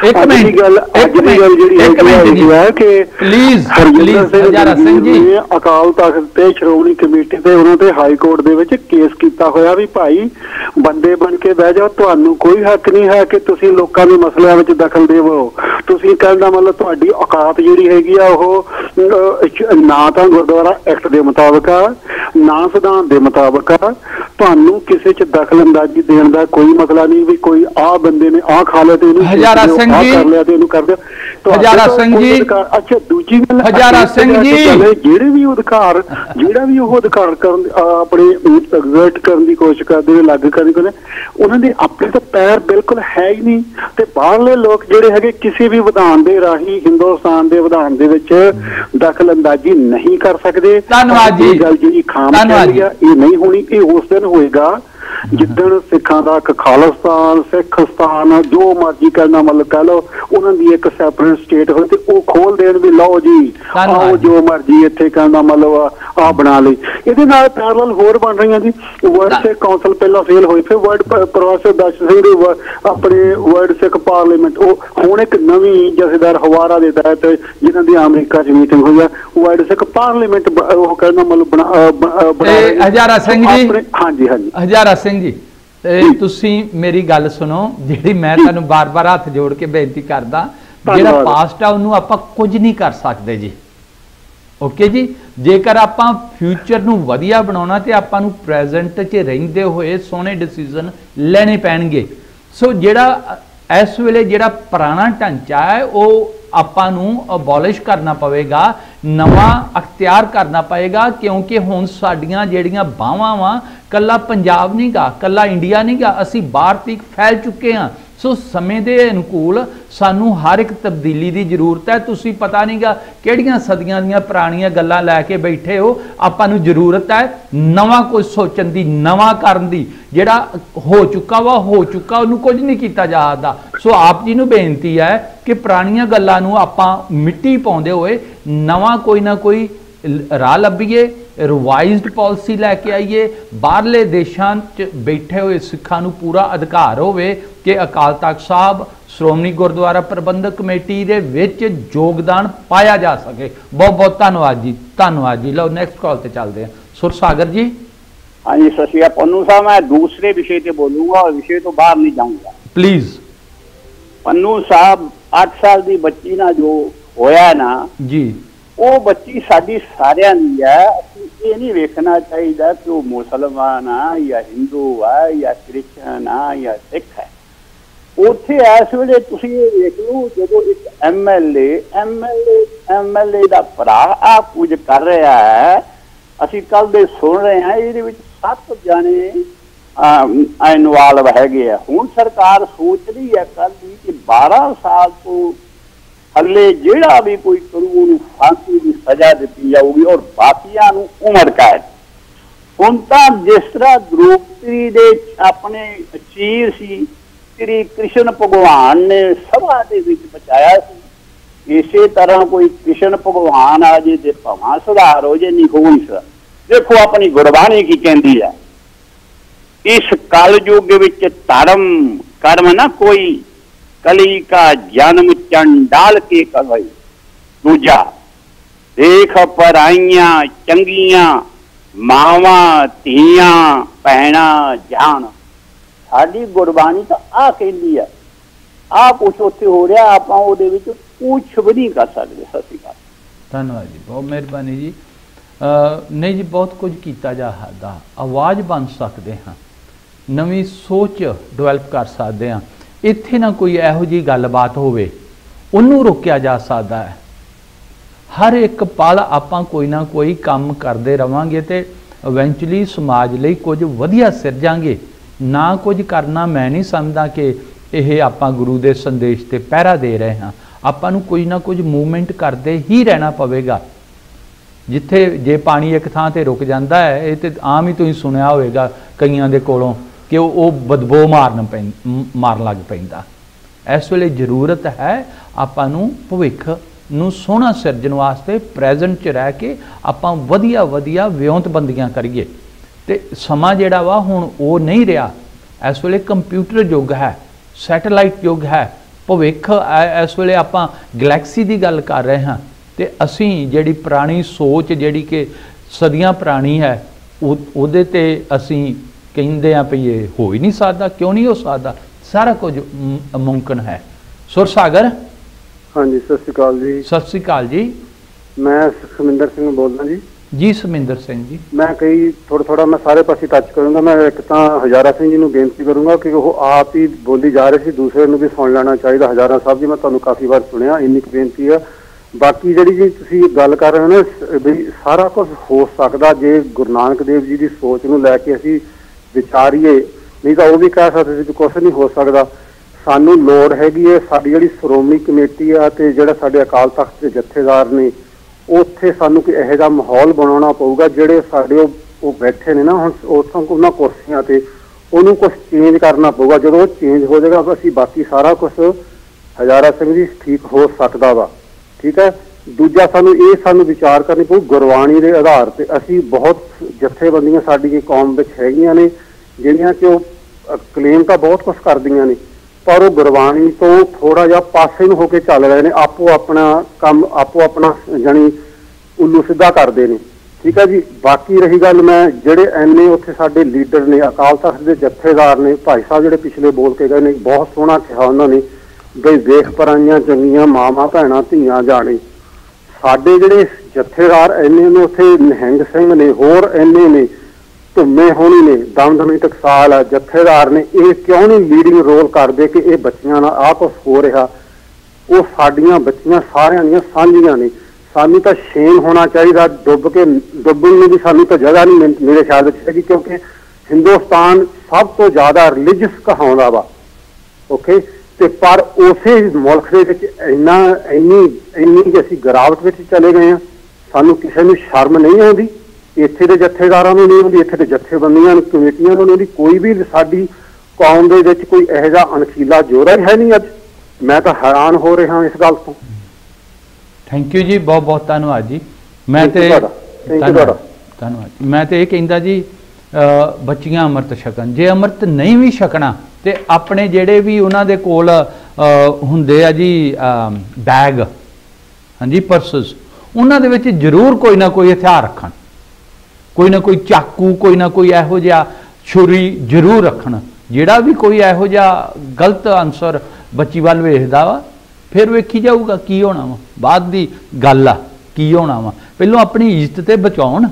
ਪਲੀਜ਼ ਹਜ਼ਾਰਾ ਸਿੰਘ ਜੀ। ਅਕਾਲ ਤਖਤ ਤੇ ਸ਼੍ਰੋਮਣੀ ਕਮੇਟੀ ਤੇ ਉਹਨਾਂ ਤੇ ਹਾਈ ਕੋਰਟ ਦੇ ਵਿੱਚ ਕੇਸ ਕੀਤਾ ਹੋਇਆ ਵੀ ਭਾਈ ਬੰਦੇ ਬਣ ਕੇ ਬਹਿ ਜਾਓ, ਤੁਹਾਨੂੰ ਕੋਈ ਹੱਕ ਨਹੀਂ ਹੈ ਕਿ ਤੁਸੀਂ ਲੋਕਾਂ ਦੇ ਮਸਲਿਆਂ ਵਿੱਚ ਦਖਲ ਦੇਵੋ। ਤੁਸੀਂ ਕਹਿਣ ਦਾ ਮਤਲਬ ਤੁਹਾਡੀ ਔਕਾਤ ਜਿਹੜੀ ਹੈਗੀ ਆ ਉਹ ਨਾ ਤਾਂ ਗੁਰਦੁਆਰਾ ਐਕਟ ਦੇ ਮੁਤਾਬਕ ਆ, ਨਾ ਸੰਵਿਧਾਨ ਦੇ ਮੁਤਾਬਕ ਆ। ਤੁਹਾਨੂੰ ਕਿਸੇ 'ਚ ਦਖਲ ਅੰਦਾਜ਼ੀ ਦੇਣ ਦਾ ਕੋਈ ਮਸਲਾ ਨਹੀਂ ਵੀ ਕੋਈ ਆਹ ਬੰਦੇ ਨੇ ਆਹ ਖਾ ਲਿਆ ਤੇ ਇਹਨੂੰ ਹਜ਼ਾਰਾ ਸਿੰਘ ਜੀ ਕਰ ਲਿਆ ਤੇ ਇਹਨੂੰ ਕਰ ਦਿਓ। ਹਜ਼ਾਰਾ ਸਿੰਘ ਜੀ ਅੱਛਾ ਦੂਜੀ ਗੱਲ ਹਜ਼ਾਰਾ ਸਿੰਘ ਜੀ ਜਿਹੜਾ ਵੀ ਉਹ ਅਧਿਕਾਰ ਕਰਨ ਆਪਣੇ ਐਗਜ਼ਰਟ ਕਰਨ ਦੀ ਕੋਸ਼ਿਸ਼ ਕਰਦੇ ਨੇ, ਲੱਗ ਕਰਨ ਉਹਨਾਂ ਦੇ ਆਪਣੇ ਤਾਂ ਪੈਰ ਬਿਲਕੁਲ ਹੈ ਹੀ ਨਹੀਂ। ਤੇ ਬਾਹਰਲੇ ਲੋਕ ਜਿਹੜੇ ਹੈਗੇ ਕਿਸੇ ਵੀ ਵਿਧਾਨ ਦੇ ਰਾਹੀਂ ਹਿੰਦੁਸਤਾਨ ਦੇ ਵਿਧਾਨ ਦੇ ਵਿੱਚ ਦਖਲ ਅੰਦਾਜ਼ੀ ਨਹੀਂ ਕਰ ਸਕਦੇ। ਧੰਨਵਾਦ ਜੀ। ਗੱਲ ਜਿਹੜੀ ਖਾਮ ਇਹ ਨਹੀਂ ਹੋਣੀ, ਇਹ ਉਸ ਦਿਨ ਹੋਏਗਾ ਜਿੱਦਣ ਸਿੱਖਾਂ ਦਾ ਇੱਕ ਖਾਲਿਸਤਾਨ ਸਿੱਖਸਤਾਨ ਜੋ ਮਰਜ਼ੀ ਕਰਨਾ ਮਤਲਬ ਕਹਿ ਲਓ ਉਹਨਾਂ ਦੀ ਇੱਕ ਸੈਪਰੇਟ ਸਟੇਟ ਹੋਏ ਤੇ ਉਹ ਖੋਲ ਦੇਣ ਵੀ ਲਓ ਜੀ ਆਓ ਜੋ ਮਰਜ਼ੀ ਇੱਥੇ ਕਹਿੰਦਾ ਮਤਲਬ ਆ ਬਣਾ ਲਈ। ਇਹਦੇ ਨਾਲ ਪੈਰਲਲ ਹੋਰ ਬਣ ਰਹੀਆਂ ਜੀ। ਵਰਲਡ ਸਿੱਖ ਕਾਉਂਸਲ ਪਹਿਲਾਂ ਫੇਲ ਹੋਈ, ਫਿਰ ਵਰਲਡ ਪ੍ਰੋਫੈਸਰ ਦਰਸ਼ਨ ਸਿੰਘ ਦੀ ਆਪਣੇ ਵਰਲਡ ਸਿੱਖ ਪਾਰਲੀਮੈਂਟ ਉਹ ਹੁਣ ਇੱਕ ਨਵੀਂ ਜਥੇਦਾਰ ਹਵਾਰਾ ਦੇ ਤਹਿਤ ਜਿਹਨਾਂ ਦੀ ਅਮਰੀਕਾ 'ਚ ਮੀਟਿੰਗ ਹੋਈ ਆ ਵਰਲਡ ਸਿੱਖ ਪਾਰਲੀਮੈਂਟ ਉਹ ਕਹਿੰਦਾ ਮਤਲਬ ਹਜ਼ਾਰਾ ਸਿੰਘ ਜੀ। ਹਾਂਜੀ ਹਾਂਜੀ ਹਜ਼ਾਰਾ ਸਿੰਘ ਜੀ ਤੁਸੀਂ ਮੇਰੀ ਗੱਲ ਸੁਣੋ, ਜਿਹੜੀ ਮੈਂ ਤੁਹਾਨੂੰ ਬਾਰ-ਬਾਰ ਹੱਥ ਜੋੜ ਕੇ ਬੇਨਤੀ ਕਰਦਾ, ਜਿਹੜਾ ਪਾਸਟ ਆ ਉਹਨੂੰ ਆਪਾਂ ਕੁਝ ਨਹੀਂ ਕਰ ਸਕਦੇ ਜੀ। ਓਕੇ ਜੀ, ਜੇਕਰ ਆਪਾਂ ਫਿਊਚਰ ਨੂੰ ਵਧੀਆ ਬਣਾਉਣਾ ਤੇ ਆਪਾਂ ਨੂੰ ਪ੍ਰੈਜ਼ੈਂਟ 'ਚ ਰਹਿੰਦੇ ਹੋਏ ਸੋਹਣੇ ਡਿਸੀਜਨ ਲੈਣੇ ਪੈਣਗੇ। ਸੋ ਜਿਹੜਾ ਇਸ ਵੇਲੇ ਜਿਹੜਾ ਪੁਰਾਣਾ ਢਾਂਚਾ ਹੈ ਉਹ ਆਪਾਂ ਨੂੰ ਅਬੋਲਿਸ਼ ਕਰਨਾ ਪਵੇਗਾ, ਨਵਾਂ ਅਖਤਿਆਰ ਕਰਨਾ ਪਏਗਾ, ਕਿਉਂਕਿ ਹੁਣ ਸਾਡੀਆਂ ਜਿਹੜੀਆਂ ਬਾਹਾਂ ਵਾ ਕੱਲਾ ਪੰਜਾਬ ਨਹੀਂ ਗਾ, ਕੱਲਾ ਇੰਡੀਆ ਨਹੀਂ ਗਾ, ਅਸੀਂ ਬਾਹਰ ਤੱਕ ਫੈਲ ਚੁੱਕੇ ਹਾਂ। ਸੋ ਸਮੇਂ ਦੇ ਅਨੁਕੂਲ ਸਾਨੂੰ ਹਰ ਇੱਕ ਤਬਦੀਲੀ ਦੀ ਜ਼ਰੂਰਤ ਹੈ। ਤੁਸੀਂ ਪਤਾ ਨਹੀਂ ਗਾ ਕਿਹੜੀਆਂ ਸਦੀਆਂ ਦੀਆਂ ਪੁਰਾਣੀਆਂ ਗੱਲਾਂ ਲੈ ਕੇ ਬੈਠੇ ਹੋ। ਆਪਾਂ ਨੂੰ ਜ਼ਰੂਰਤ ਹੈ ਨਵਾਂ ਕੁਝ ਸੋਚਣ ਦੀ, ਨਵਾਂ ਕਰਨ ਦੀ। ਜਿਹੜਾ ਹੋ ਚੁੱਕਾ ਵਾ ਹੋ ਚੁੱਕਾ, ਉਹਨੂੰ ਕੁਝ ਨਹੀਂ ਕੀਤਾ ਜਾ ਸਕਦਾ। ਸੋ ਆਪ ਜੀ ਨੂੰ ਬੇਨਤੀ ਹੈ ਕਿ ਪੁਰਾਣੀਆਂ ਗੱਲਾਂ ਨੂੰ ਆਪਾਂ ਮਿੱਟੀ ਪਾਉਂਦੇ ਹੋਏ ਨਵਾਂ ਕੋਈ ਨਾ ਕੋਈ ਰਾਹ ਲੱਭੀਏ, ਰਿਵਾਈਜ਼ਡ ਪਾਲਿਸੀ ਲੈ ਕੇ ਆਈਏ। ਬਾਹਰਲੇ ਦੇਸ਼ਾਂ 'ਚ ਬੈਠੇ ਹੋਏ ਸਿੱਖਾਂ ਨੂੰ ਪੂਰਾ ਅਧਿਕਾਰ ਹੋਵੇ ਕਿ ਅਕਾਲ ਤਖਤ ਸਾਹਿਬ ਸ਼੍ਰੋਮਣੀ ਗੁਰਦੁਆਰਾ ਪ੍ਰਬੰਧਕ ਕਮੇਟੀ ਦੇ ਵਿੱਚ ਯੋਗਦਾਨ ਪਾਇਆ ਜਾ ਸਕੇ। ਬਹੁਤ ਬਹੁਤ ਧੰਨਵਾਦ ਜੀ, ਧੰਨਵਾਦ ਜੀ। ਲਓ ਨੈਕਸਟ ਕਾਲ ਤੇ ਚੱਲਦੇ ਹਾਂ। ਸੁਰਸਾਗਰ ਜੀ। ਹਾਂਜੀ ਸਤਿ ਸ਼੍ਰੀ ਅਕਾਲ ਪੰਨੂ ਸਾਹਿਬ, मैं दूसरे विषय पे बोलूंगा और विषय तो बाहर नहीं जाऊंगा प्लीज। ਪੰਨੂ ਸਾਹਿਬ 8 ਸਾਲ ਦੀ ਬੱਚੀ ਨਾਲ ਜੋ ਹੋਇਆ ਨਾ ਜੀ, ਉਹ ਬੱਚੀ ਸਾਡੀ ਸਾਰਿਆਂ ਦੀ ਹੈ। ਅਸੀਂ ਇਹ ਨਹੀਂ ਵੇਖਣਾ ਚਾਹੀਦਾ ਕਿ ਉਹ ਮੁਸਲਮਾਨ ਆ ਜਾਂ ਹਿੰਦੂ ਆ ਜਾਂ ਕ੍ਰਿਸਚਨ ਆ ਜਾਂ ਸਿੱਖ ਹੈ। ਉੱਥੇ ਇਸ ਵੇਲੇ ਤੁਸੀਂ ਇਹ ਵੇਖ ਲਓ, ਜਦੋਂ ਇੱਕ ਐਮਐਲਏ ਦਾ ਭਰਾ ਆ ਕੁਝ ਕਰ ਰਿਹਾ ਹੈ, ਅਸੀਂ ਕੱਲ ਦੇ ਸੁਣ ਰਹੇ ਹਾਂ, ਇਹਦੇ ਵਿੱਚ 7 ਜਾਣੇ ਇਨਵਾਲਵ ਹੈਗੇ ਆ। ਹੁਣ ਸਰਕਾਰ ਸੋਚ ਰਹੀ ਹੈ ਕੱਲ ਦੀ ਕਿ 12 ਸਾਲ ਤੋਂ ਥੱਲੇ ਜਿਹੜਾ ਵੀ ਕੋਈ ਕਰੂ ਉਹਨੂੰ ਫਾਂਸੀ ਦੀ ਸਜ਼ਾ ਦਿੱਤੀ ਜਾਊਗੀ ਔਰ ਬਾਕੀਆਂ ਨੂੰ ਉਮਰ ਕੈਦ। ਹੁਣ ਤਾਂ ਜਿਸ ਤਰ੍ਹਾਂ ਦ੍ਰੋਪਦੀ ਦੇ ਆਪਣੇ ਚੀਰ ਸੀ, ਸ੍ਰੀ ਕ੍ਰਿਸ਼ਨ ਭਗਵਾਨ ਨੇ ਸਭਾ ਦੇ ਵਿੱਚ ਬਚਾਇਆ ਸੀ, ਇਸੇ ਤਰ੍ਹਾਂ ਕੋਈ ਕ੍ਰਿਸ਼ਨ ਭਗਵਾਨ ਆ ਜੇ ਤੇ ਭਾਵਾਂ ਸੁਧਾਰ ਹੋ ਜੇ, ਨਹੀਂ ਹੋਈ ਸਰ। ਦੇਖੋ ਆਪਣੀ ਗੁਰਬਾਣੀ ਕੀ ਕਹਿੰਦੀ ਹੈ, ਇਸ ਕਲਯੁਗ ਵਿੱਚ ਧਰਮ ਕਰਮ ਨਾ ਕੋਈ, कली का जन्म चंडाल के कवई। दूजा देख पराइयां चंगियां मावा धीयां भैणा जान। साडी गुरबाणी तो आ कहती है, आ कुछ उत्थे हो रहा, आपां ओहदे विच कुछ भी नहीं कर सकते। सत श्री अकाल। धन्यवाद जी, बहुत मेहरबानी जी। नहीं जी, बहुत कुछ किया जा सकता, आवाज़ बन सकते हाँ, नवी सोच डिवेलप कर सकते हैं। ਇੱਥੇ ਨਾ ਕੋਈ ਇਹੋ ਜਿਹੀ ਗੱਲਬਾਤ ਹੋਵੇ, ਉਹਨੂੰ ਰੋਕਿਆ ਜਾ ਸਕਦਾ ਹੈ। ਹਰ ਇੱਕ ਪਲ ਆਪਾਂ ਕੋਈ ਨਾ ਕੋਈ ਕੰਮ ਕਰਦੇ ਰਵਾਂਗੇ ਤੇ ਇਵੈਂਚੁਅਲੀ ਸਮਾਜ ਲਈ ਕੁਝ ਵਧੀਆ ਸਿਰਜਾਂਗੇ। ਨਾ ਕੁਝ ਕਰਨਾ ਮੈਂ ਨਹੀਂ ਸਮਝਦਾ ਕਿ ਇਹ ਆਪਾਂ ਗੁਰੂ ਦੇ ਸੰਦੇਸ਼ ਤੇ ਪਹਿਰਾ ਦੇ ਰਹੇ ਹਾਂ। ਆਪਾਂ ਨੂੰ ਕੋਈ ਨਾ ਕੁਝ ਮੂਵਮੈਂਟ ਕਰਦੇ ਹੀ ਰਹਿਣਾ ਪਵੇਗਾ। ਜਿੱਥੇ ਜੇ ਪਾਣੀ ਇੱਕ ਥਾਂ ਤੇ ਰੁਕ ਜਾਂਦਾ ਹੈ, ਇਹ ਤੇ ਆਮ ਹੀ ਤੁਸੀਂ ਸੁਣਿਆ ਹੋਵੇਗਾ ਕਈਆਂ ਦੇ ਕੋਲੋਂ ਕਿ ਉਹ ਬਦਬੂ ਮਾਰਨ ਲੱਗ ਪੈਂਦਾ। ਇਸ ਵੇਲੇ ਜ਼ਰੂਰਤ ਹੈ ਆਪਾਂ ਨੂੰ ਭਵਿੱਖ ਨੂੰ ਸੋਹਣਾ ਸਿਰਜਣ ਵਾਸਤੇ ਪ੍ਰੈਜ਼ੈਂਟ 'ਚ ਰਹਿ ਕੇ ਆਪਾਂ ਵਧੀਆ ਵਧੀਆ ਵਿਉਂਤਬੰਦੀਆਂ ਕਰੀਏ। ਤੇ ਸਮਾਂ ਜਿਹੜਾ ਵਾ ਹੁਣ ਉਹ ਨਹੀਂ ਰਿਹਾ। ਇਸ ਵੇਲੇ ਕੰਪਿਊਟਰ ਯੁੱਗ ਹੈ, ਸੈਟੇਲਾਈਟ ਯੁੱਗ ਹੈ। ਭਵਿੱਖ ਇਸ ਵੇਲੇ ਆਪਾਂ ਗਲੈਕਸੀ ਦੀ ਗੱਲ ਕਰ ਰਹੇ ਹਾਂ ਤੇ ਅਸੀਂ ਜਿਹੜੀ ਪੁਰਾਣੀ ਸੋਚ ਜਿਹੜੀ ਕਿ ਸਦੀਆਂ ਪੁਰਾਣੀ ਹੈ ਉਹਦੇ ਤੇ ਅਸੀਂ ਕਹਿੰਦੇ ਆ ਵੀ ਇਹ ਹੋ ਹੀ ਨਹੀਂ ਸਕਦਾ। ਕਿਉਂ ਨਹੀਂ ਹੋ ਸਕਦਾ? ਸਾਰਾ ਕੁਝ ਮੁਮਕਿਨ ਹੈ। ਸੁਰਸਾਗਰ। ਹਾਂਜੀ ਸਤਿ ਸ਼੍ਰੀ ਅਕਾਲ ਜੀ। ਸਤਿ ਸ਼੍ਰੀ ਅਕਾਲ ਜੀ। ਮੈਂ ਸੁਮਿੰਦਰ ਸਿੰਘ ਬੋਲਦਾ ਜੀ। ਜੀ ਸੁਮਿੰਦਰ ਸਿੰਘ ਜੀ। ਮੈਂ ਕਈ ਥੋੜਾ ਮੈਂ ਸਾਰੇ ਪਾਸੇ ਟੱਚ ਕਰੂੰਗਾ। ਮੈਂ ਇੱਕ ਤਾਂ ਹਜ਼ਾਰਾ ਸਿੰਘ ਜੀ ਨੂੰ ਬੇਨਤੀ ਕਰੂੰਗਾ ਕਿ ਉਹ ਆਪ ਹੀ ਬੋਲੀ ਜਾ ਰਹੇ ਸੀ, ਦੂਸਰੇ ਨੂੰ ਵੀ ਸੁਣ ਲੈਣਾ ਚਾਹੀਦਾ। ਹਜ਼ਾਰਾ ਸਾਹਿਬ ਜੀ, ਮੈਂ ਤੁਹਾਨੂੰ ਕਾਫੀ ਵਾਰ ਸੁਣਿਆ, ਇੰਨੀ ਕੁ ਬੇਨਤੀ ਆ। ਬਾਕੀ ਜਿਹੜੀ ਜੀ ਤੁਸੀਂ ਗੱਲ ਕਰ ਰਹੇ ਹੋ ਨਾ ਵੀ ਸਾਰਾ ਕੁਝ ਹੋ ਸਕਦਾ ਜੇ ਗੁਰੂ ਨਾਨਕ ਦੇਵ ਜੀ ਦੀ ਸੋਚ ਨੂੰ ਲੈ ਕੇ ਅਸੀਂ ਵਿਚਾਰੀਏ, ਨਹੀਂ ਤਾਂ ਉਹ ਵੀ ਕਹਿ ਸਕਦੇ ਸੀ ਕੁਛ ਨਹੀਂ ਹੋ ਸਕਦਾ। ਸਾਨੂੰ ਲੋੜ ਹੈਗੀ ਹੈ, ਸਾਡੀ ਜਿਹੜੀ ਸ਼੍ਰੋਮਣੀ ਕਮੇਟੀ ਆ ਤੇ ਜਿਹੜਾ ਸਾਡੇ ਅਕਾਲ ਤਖਤ ਦੇ ਜਥੇਦਾਰ ਨੇ, ਉੱਥੇ ਸਾਨੂੰ ਕੋਈ ਇਹੋ ਜਿਹਾ ਮਾਹੌਲ ਬਣਾਉਣਾ ਪਊਗਾ ਜਿਹੜੇ ਸਾਡੇ ਉਹ ਬੈਠੇ ਨੇ ਨਾ ਹੁਣ ਉੱਥੋਂ ਉਹਨਾਂ ਕੁਰਸੀਆਂ ਤੇ, ਉਹਨੂੰ ਕੁਝ ਚੇਂਜ ਕਰਨਾ ਪਊਗਾ। ਜਦੋਂ ਉਹ ਚੇਂਜ ਹੋ ਜਾਏਗਾ ਅਸੀਂ ਬਾਕੀ ਸਾਰਾ ਕੁਝ ਹਜ਼ਾਰਾ ਸਿੰਘ ਜੀ ਠੀਕ ਹੋ ਸਕਦਾ ਵਾ। ਠੀਕ ਹੈ। ਦੂਜਾ ਸਾਨੂੰ ਵਿਚਾਰ ਕਰਨੀ ਪਊ ਗੁਰਬਾਣੀ ਦੇ ਆਧਾਰ ਤੇ। ਅਸੀਂ ਬਹੁਤ ਜਥੇਬੰਦੀਆਂ ਸਾਡੀ ਕੌਮ ਵਿੱਚ ਹੈਗੀਆਂ ਨੇ ਜਿਹੜੀਆਂ ਕਿ ਉਹ ਕਲੇਮ ਤਾਂ ਬਹੁਤ ਕੁਝ ਕਰਦੀਆਂ ਨੇ, ਪਰ ਉਹ ਗੁਰਬਾਣੀ ਤੋਂ ਥੋੜਾ ਜਿਹਾ ਪਾਸੇ ਨੂੰ ਹੋ ਕੇ ਚੱਲ ਰਹੇ ਨੇ। ਆਪੋ ਆਪਣਾ ਕੰਮ ਆਪੋ ਆਪਣਾ ਜਾਣੀ ਉੱਲੂ ਸਿੱਧਾ ਕਰਦੇ ਨੇ। ਠੀਕ ਹੈ ਜੀ। ਬਾਕੀ ਰਹੀ ਗੱਲ, ਮੈਂ ਜਿਹੜੇ ਐਨੇ ਉੱਥੇ ਸਾਡੇ ਲੀਡਰ ਨੇ, ਅਕਾਲ ਤਖਤ ਦੇ ਜਥੇਦਾਰ ਨੇ, ਭਾਈ ਸਾਹਿਬ ਜਿਹੜੇ ਪਿਛਲੇ ਬੋਲ ਕੇ ਗਏ ਨੇ, ਬਹੁਤ ਸੋਹਣਾ ਕਿਹਾ ਉਹਨਾਂ ਨੇ ਬਈ ਦੇਖ ਪਰਾਈਆਂ ਚੰਗੀਆਂ ਮਾਵਾਂ ਭੈਣਾਂ ਧੀਆਂ ਜਾਣੇ। ਸਾਡੇ ਜਿਹੜੇ ਜਥੇਦਾਰ ਐਨੇ ਨੇ ਉੱਥੇ, ਨਿਹੰਗ ਸਿੰਘ ਨੇ, ਹੋਰ ਐਨੇ ਨੇ, ਧੁੰਮੇ ਹੋਣੀ ਨੇ, ਦਮਦਮੀ ਟਕਸਾਲ ਆ, ਜਥੇਦਾਰ ਨੇ, ਇਹ ਕਿਉਂ ਨਹੀਂ ਲੀਡਿੰਗ ਰੋਲ ਕਰਦੇ ਕਿ ਇਹ ਬੱਚੀਆਂ ਨਾਲ ਆਹ ਕੁਛ ਹੋ ਰਿਹਾ। ਉਹ ਸਾਡੀਆਂ ਬੱਚੀਆਂ ਸਾਰਿਆਂ ਦੀਆਂ ਸਾਂਝੀਆਂ ਨੇ। ਸਾਨੂੰ ਤਾਂ ਸ਼ੇਮ ਹੋਣਾ ਚਾਹੀਦਾ। ਡੁੱਬਣ ਨੂੰ ਵੀ ਸਾਨੂੰ ਤਾਂ ਜਗ੍ਹਾ ਨਹੀਂ ਮੇਰੇ ਖਿਆਲ ਵਿੱਚ ਹੈਗੀ, ਕਿਉਂਕਿ ਹਿੰਦੁਸਤਾਨ ਸਭ ਤੋਂ ਜ਼ਿਆਦਾ ਰਿਲੀਜੀਅਸ ਕਹਾਉਂਦਾ ਵਾ। ਓਕੇ। ਤੇ ਪਰ ਉਸੇ ਮੁਲਕ ਦੇ ਵਿੱਚ ਇੰਨੀ ਅਸੀਂ ਗਿਰਾਵਟ ਵਿੱਚ ਚਲੇ ਗਏ ਹਾਂ। ਸਾਨੂੰ ਕਿਸੇ ਨੂੰ ਸ਼ਰਮ ਨਹੀਂ ਆਉਂਦੀ, ਇੱਥੇ ਦੇ ਜਥੇਦਾਰਾਂ ਨੂੰ ਨਹੀਂ ਆਉਂਦੀ, ਇੱਥੇ ਦੇ ਜਥੇਬੰਦੀਆਂ ਨੂੰ, ਕਮੇਟੀਆਂ ਨੂੰ ਨਹੀਂ ਆਉਂਦੀ। ਕੋਈ ਵੀ ਸਾਡੀ ਕੌਮ ਦੇ ਵਿੱਚ ਕੋਈ ਇਹੋ ਜਿਹਾ ਅਣਖੀਲਾ ਜੋੜਾ ਹੀ ਹੈ ਨਹੀਂ ਅੱਜ। ਮੈਂ ਤਾਂ ਹੈਰਾਨ ਹੋ ਰਿਹਾ ਇਸ ਗੱਲ ਤੋਂ। ਥੈਂਕ ਯੂ ਜੀ, ਬਹੁਤ ਬਹੁਤ ਧੰਨਵਾਦ ਜੀ। ਮੈਂ ਤੇ ਧੰਨਵਾਦ। ਮੈਂ ਤੇ ਇਹ ਕਹਿੰਦਾ ਜੀ ਬੱਚੀਆਂ ਅੰਮ੍ਰਿਤ ਛਕਣ। ਜੇ ਅੰਮ੍ਰਿਤ ਨਹੀਂ ਵੀ ਛਕਣਾ ਤੇ ਆਪਣੇ ਜਿਹੜੇ ਵੀ ਉਹਨਾਂ ਦੇ ਕੋਲ ਹੁੰਦੇ ਆ ਜੀ ਬੈਗ, ਹਾਂਜੀ ਪਰਸਸ, ਉਹਨਾਂ ਦੇ ਵਿੱਚ ਜ਼ਰੂਰ ਕੋਈ ਨਾ ਕੋਈ ਹਥਿਆਰ ਰੱਖਣ, ਕੋਈ ਨਾ ਕੋਈ ਚਾਕੂ, ਕੋਈ ਨਾ ਕੋਈ ਇਹੋ ਜਿਹਾ ਛੁਰੀ ਜ਼ਰੂਰ ਰੱਖਣ। ਜਿਹੜਾ ਵੀ ਕੋਈ ਇਹੋ ਜਿਹਾ ਗਲਤ ਅਨਸਰ ਬੱਚੀ ਵੱਲ ਵੇਖਦਾ ਵਾ, ਫਿਰ ਵੇਖੀ ਜਾਊਗਾ ਕੀ ਹੋਣਾ ਵਾ। ਬਾਅਦ ਦੀ ਗੱਲ ਆ ਕੀ ਹੋਣਾ ਵਾ, ਪਹਿਲਾਂ ਆਪਣੀ ਇੱਜ਼ਤ ਤੇ ਬਚਾਉਣ।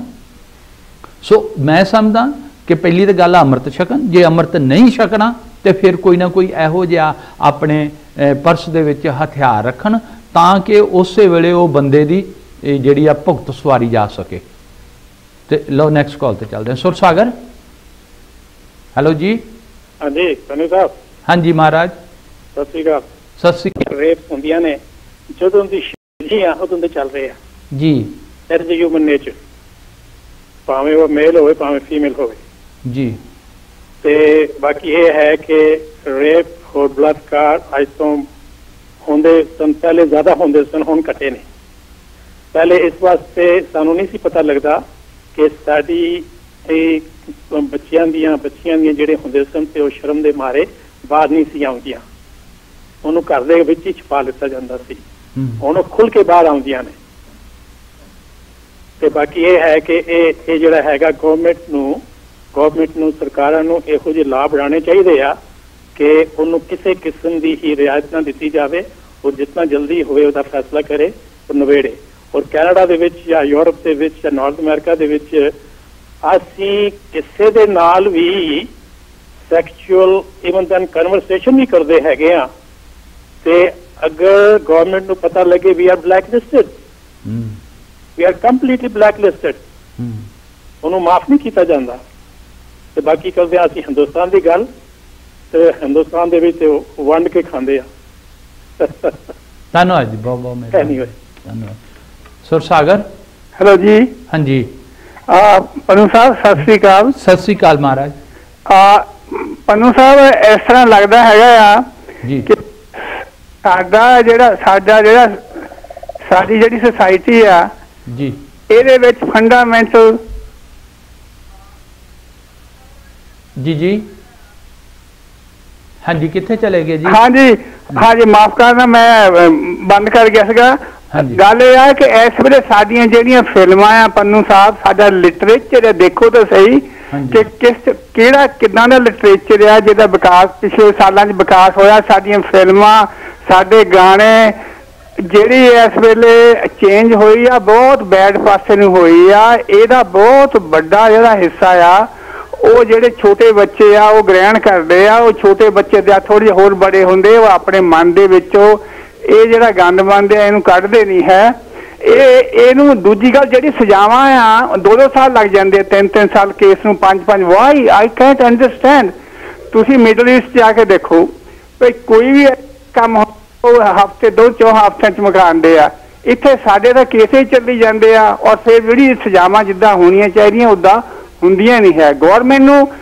ਸੋ ਮੈਂ ਸਮਝਦਾ ਕਿ ਪਹਿਲੀ ਤਾਂ ਗੱਲ ਅੰਮ੍ਰਿਤ ਛਕਣ। ਜੇ ਅੰਮ੍ਰਿਤ ਨਹੀਂ ਛਕਣਾ ਤੇ ਫਿਰ ਕੋਈ ਨਾ ਕੋਈ ਇਹੋ ਜਿਹਾ ਆਪਣੇ ਪਰਸ ਦੇ ਵਿੱਚ ਹਥਿਆਰ ਰੱਖਣ, ਤਾਂ ਕਿ ਉਸੇ ਵੇਲੇ ਉਹ ਬੰਦੇ ਦੀ ਜਿਹੜੀ ਆ ਭੁਗਤ ਸਵਾਰੀ ਜਾ ਸਕੇ। ਤੇ ਲਓ ਨੈਕਸਟ ਕਾਲ ਤੇ ਚੱਲਦੇ ਹਾਂ। ਸੁਰ ਸਾਗਰ, ਹੈਲੋ ਜੀ। ਹਾਂਜੀ ਪਨੂ ਸਾਹਿਬ। ਹਾਂਜੀ ਮਹਾਰਾਜ, ਸਤਿ ਸ੍ਰੀ ਅਕਾਲ। ਸਤਿ ਸ੍ਰੀ ਅਕਾਲ। ਰੇਪ ਹੁੰਦੀਆਂ ਨੇ ਜਦੋਂ ਦੀ ਸ਼ੀਆਂ ਉਦੋਂ ਦੇ ਚੱਲ ਰਹੇ ਆ ਜੀ। ਦੈਟ ਇਜ਼ ਹਿਊਮਨ ਨੇਚਰ, ਭਾਵੇਂ ਉਹ ਮੇਲ ਹੋਵੇ ਭਾਵੇਂ ਫੀਮੇਲ ਹੋਵੇ ਜੀ। ਤੇ ਬਾਕੀ ਇਹ ਹੈ ਕਿ ਰੇਪ ਹੋਰ ਬਲਾਤਕਾਰ ਅੱਜ ਤੋਂ ਹੁੰਦੇ ਸਨ, ਪਹਿਲੇ ਜ਼ਿਆਦਾ ਹੁੰਦੇ ਸਨ, ਹੁਣ ਘਟੇ ਨੇ। ਪਹਿਲੇ ਇਸ ਵਾਸਤੇ ਸਾਨੂੰ ਨਹੀਂ ਸੀ ਪਤਾ ਲੱਗਦਾ ਕਿ ਸਾਡੀ ਇਹ ਬੱਚਿਆਂ ਦੀਆਂ ਜਿਹੜੇ ਹੁੰਦੇ ਸਨ ਤੇ ਉਹ ਸ਼ਰਮ ਦੇ ਮਾਰੇ ਬਾਹਰ ਨਹੀਂ ਸੀ ਆਉਂਦੀਆਂ, ਉਹਨੂੰ ਘਰ ਦੇ ਵਿੱਚ ਹੀ ਛੁਪਾ ਲਿੱਤਾ ਜਾਂਦਾ ਸੀ। ਹੁਣ ਉਹ ਖੁੱਲ ਕੇ ਬਾਹਰ ਆਉਂਦੀਆਂ ਨੇ। ਤੇ ਬਾਕੀ ਇਹ ਹੈ ਕਿ ਇਹ ਜਿਹੜਾ ਹੈਗਾ ਗਵਰਨਮੈਂਟ ਨੂੰ ਸਰਕਾਰਾਂ ਨੂੰ ਇਹੋ ਜਿਹੇ ਲਾਭ ਬਣਾਉਣੇ ਚਾਹੀਦੇ ਆ ਕਿ ਉਹਨੂੰ ਕਿਸੇ ਕਿਸਮ ਦੀ ਹੀ ਰਿਆਇਤ ਨਾ ਦਿੱਤੀ ਜਾਵੇ, ਔਰ ਜਿੰਨਾ ਜਲਦੀ ਹੋਵੇ ਉਹਦਾ ਫੈਸਲਾ ਕਰੇ ਔਰ ਨਵੇੜੇ। ਔਰ ਕੈਨੇਡਾ ਦੇ ਵਿੱਚ ਜਾਂ ਯੂਰਪ ਦੇ ਵਿੱਚ ਜਾਂ ਨਾਰਥ ਅਮਰੀਕਾ ਦੇ ਵਿੱਚ ਅਸੀਂ ਕਿਸੇ ਦੇ ਨਾਲ ਵੀ ਸੈਕਸ਼ੂਅਲ ਇਵਨ ਦੈਨ ਕਨਵਰਸੇਸ਼ਨ ਵੀ ਕਰਦੇ ਹੈਗੇ ਆ, ਤੇ ਅਗਰ ਗਵਰਨਮੈਂਟ ਨੂੰ ਪਤਾ ਲੱਗੇ ਵੀ ਆਰ ਬਲੈਕ ਲਿਸਟਡ, ਵੀ ਆਰ ਕੰਪਲੀਟਲੀ ਬਲੈਕ ਲਿਸਟਡ, ਉਹਨੂੰ ਮਾਫ ਨਹੀਂ ਕੀਤਾ ਜਾਂਦਾ। ਤੇ ਬਾਕੀ ਕਰਦੇ ਆ ਅਸੀਂ ਹਿੰਦੁਸਤਾਨ ਦੀ ਗੱਲ, ਤੇ ਹਿੰਦੁਸਤਾਨ ਦੇ ਵਿੱਚ ਵੰਡ ਕੇ ਖਾਂਦੇ ਆ। ਧੰਨਵਾਦ ਜੀ, ਬਹੁਤ ਬਹੁਤ ਮਿਹਰਬਾਨੀ, ਧੰਨਵਾਦ। ਸੁਰ ਸਾਗਰ, ਹੈਲੋ ਜੀ। ਹਾਂਜੀ ਪਨੂ ਸਾਹਿਬ ਸਤਿ ਸ੍ਰੀ ਅਕਾਲ। ਸਤਿ ਸ੍ਰੀ ਅਕਾਲ ਮਹਾਰਾਜ। ਪਨੂ ਸਾਹਿਬ ਇਸ ਤਰ੍ਹਾਂ ਲੱਗਦਾ ਹੈਗਾ ਆ ਜੀ ਕਿ ਸਾਡੀ ਜਿਹੜੀ ਸੁਸਾਇਟੀ ਆ ਜੀ, ਇਹਦੇ ਵਿੱਚ ਫੰਡਾਮੈਂਟਲ ਜੀ ਹਾਂਜੀ ਕਿੱਥੇ ਚਲੇ ਗਏ ਜੀ? ਹਾਂਜੀ ਮਾਫ ਕਰਨਾ, ਮੈਂ ਬੰਦ ਕਰ ਗਿਆ ਸੀਗਾ। ਗੱਲ ਇਹ ਆ ਕਿ ਇਸ ਵੇਲੇ ਸਾਡੀਆਂ ਜਿਹੜੀਆਂ ਫਿਲਮਾਂ ਆ ਪਨੂ ਸਾਹਿਬ, ਸਾਡਾ ਲਿਟਰੇਚਰ ਦੇਖੋ ਤਾਂ ਸਹੀ ਕਿ ਕਿੱਦਾਂ ਦਾ ਲਿਟਰੇਚਰ ਆ ਜਿਹਦਾ ਵਿਕਾਸ ਪਿਛਲੇ ਸਾਲਾਂ 'ਚ ਵਿਕਾਸ ਹੋਇਆ। ਸਾਡੀਆਂ ਫਿਲਮਾਂ, ਸਾਡੇ ਗਾਣੇ, ਜਿਹੜੀ ਇਸ ਵੇਲੇ ਚੇਂਜ ਹੋਈ ਆ ਬਹੁਤ ਬੈਡ ਪਾਸੇ ਨੂੰ ਹੋਈ ਆ। ਇਹਦਾ ਬਹੁਤ ਵੱਡਾ ਜਿਹੜਾ ਹਿੱਸਾ ਆ ਉਹ ਜਿਹੜੇ ਛੋਟੇ ਬੱਚੇ ਆ ਉਹ ਗ੍ਰਹਿਣ ਕਰਦੇ ਆ। ਉਹ ਛੋਟੇ ਬੱਚੇ ਦਾ ਥੋੜ੍ਹੇ ਹੋਰ ਬੜੇ ਹੁੰਦੇ, ਉਹ ਆਪਣੇ ਮਨ ਦੇ ਵਿੱਚੋਂ ਇਹ ਜਿਹੜਾ ਗੰਦ ਮੰਦ ਆ ਇਹਨੂੰ ਕੱਢਦੇ ਨਹੀਂ ਹੈ। ਇਹਨੂੰ ਦੂਜੀ ਗੱਲ ਜਿਹੜੀ ਸਜ਼ਾਵਾਂ ਆ 2-2 ਸਾਲ ਲੱਗ ਜਾਂਦੇ, 3-3 ਸਾਲ ਕੇਸ ਨੂੰ, 5-5। Why I can't understand. ਤੁਸੀਂ ਮਿਡਲ ਈਸਟ ਜਾ ਕੇ ਦੇਖੋ ਵੀ ਕੋਈ ਵੀ ਕੰਮ ਹਫ਼ਤੇ 2 ਹਫ਼ਤਿਆਂ 'ਚ ਮੁਕਾਉਂਦੇ ਆ। ਇੱਥੇ ਸਾਡੇ ਤਾਂ ਕੇਸੇ ਚੱਲੀ ਜਾਂਦੇ ਆ, ਔਰ ਫਿਰ ਜਿਹੜੀ ਸਜ਼ਾਵਾਂ ਜਿੱਦਾਂ ਹੋਣੀਆਂ ਚਾਹੀਦੀਆਂ ਉੱਦਾਂ ਹੁੰਦੀਆਂ ਨਹੀਂ ਹੈ। ਗੌਰਮੈਂਟ ਨੂੰ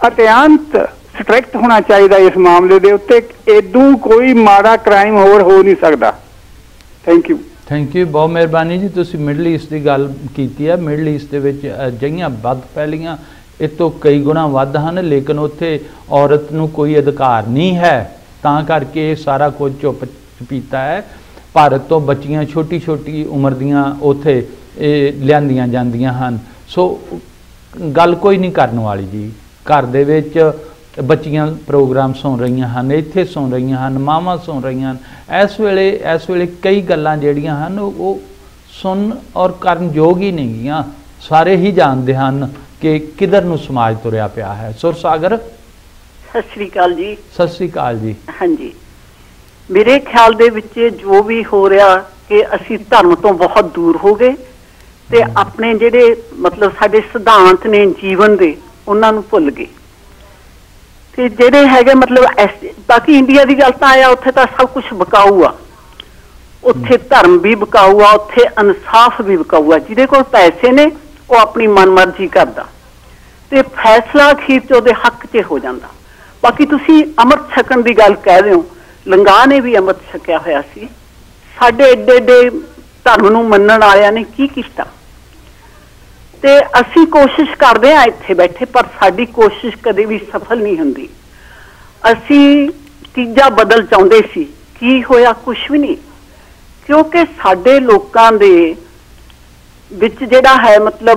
अत्यंत स्ट्रिक्ट होना चाहिए इस मामले के उत्ते। इदू कोई माड़ा क्राइम होर हो नहीं सकता। Thank you. थैंक यू, बहुत मेहरबानी जी। तुसी मिडल ईस्ट की गल की है। मिडल ईस्ट के विच अजिहियां बद फैलियां इस तो कई गुणा वध हैं, लेकिन उत्थे औरत नूं कोई अधिकार नहीं है, तां करके सारा कुछ चुप पीता है। भारत तो बच्चियां छोटी छोटी उम्र दियां उत्थे लियांदियां जांदियां हन। सो गल कोई नहीं करन वाली जी। घर दे विच बच्चियां प्रोग्राम सुन रही हैं, इत्थे सुन रही हैं, मावां सुन रही हैं। इस वेले कई गल्लां जिहड़ियां हन वो सुन और करन योग ही नहीं गियां। सारे ही जानते हैं कि किधर नूं समाज तुरिया पिया है। सुरसागर सत श्री अकाल जी। सत श्री अकाल जी। हाँ जी, मेरे ख्याल दे विच जो भी हो रहा कि असी धर्म तो बहुत दूर हो गए ते अपने जिहड़े मतलब साडे सिद्धांत ने जीवन दे उन्हां नूं भुल गए ते जिहड़े हैगे मतलब बाकी इंडिया की गल तां आया उत्थे तां सब कुछ बकाऊ आ। उत्थे धर्म भी बकाऊ आ, उत्थे इंसाफ भी बकाऊ आ। जिहदे कोल पैसे ने वो अपनी मनमर्जी करदा ते फैसला अखीर च उहदे हक च हो जांदा। बाकी तुसी अमृत छकण की गल कह रहे हो, लंगा ने भी अमृत छकिया होया सी। साडे एडे एडे धर्म नूं मन्नण वालियां ने की कीता ते असी कोशिश करते हैं इत्थे बैठे, पर साडी कोशिश कदे भी सफल नहीं हुंदी। असी तीजा बदल चाहुंदे सी, की होया? कुछ भी नहीं, क्योंकि साडे लोकां दे विच जिहड़ा है मतलब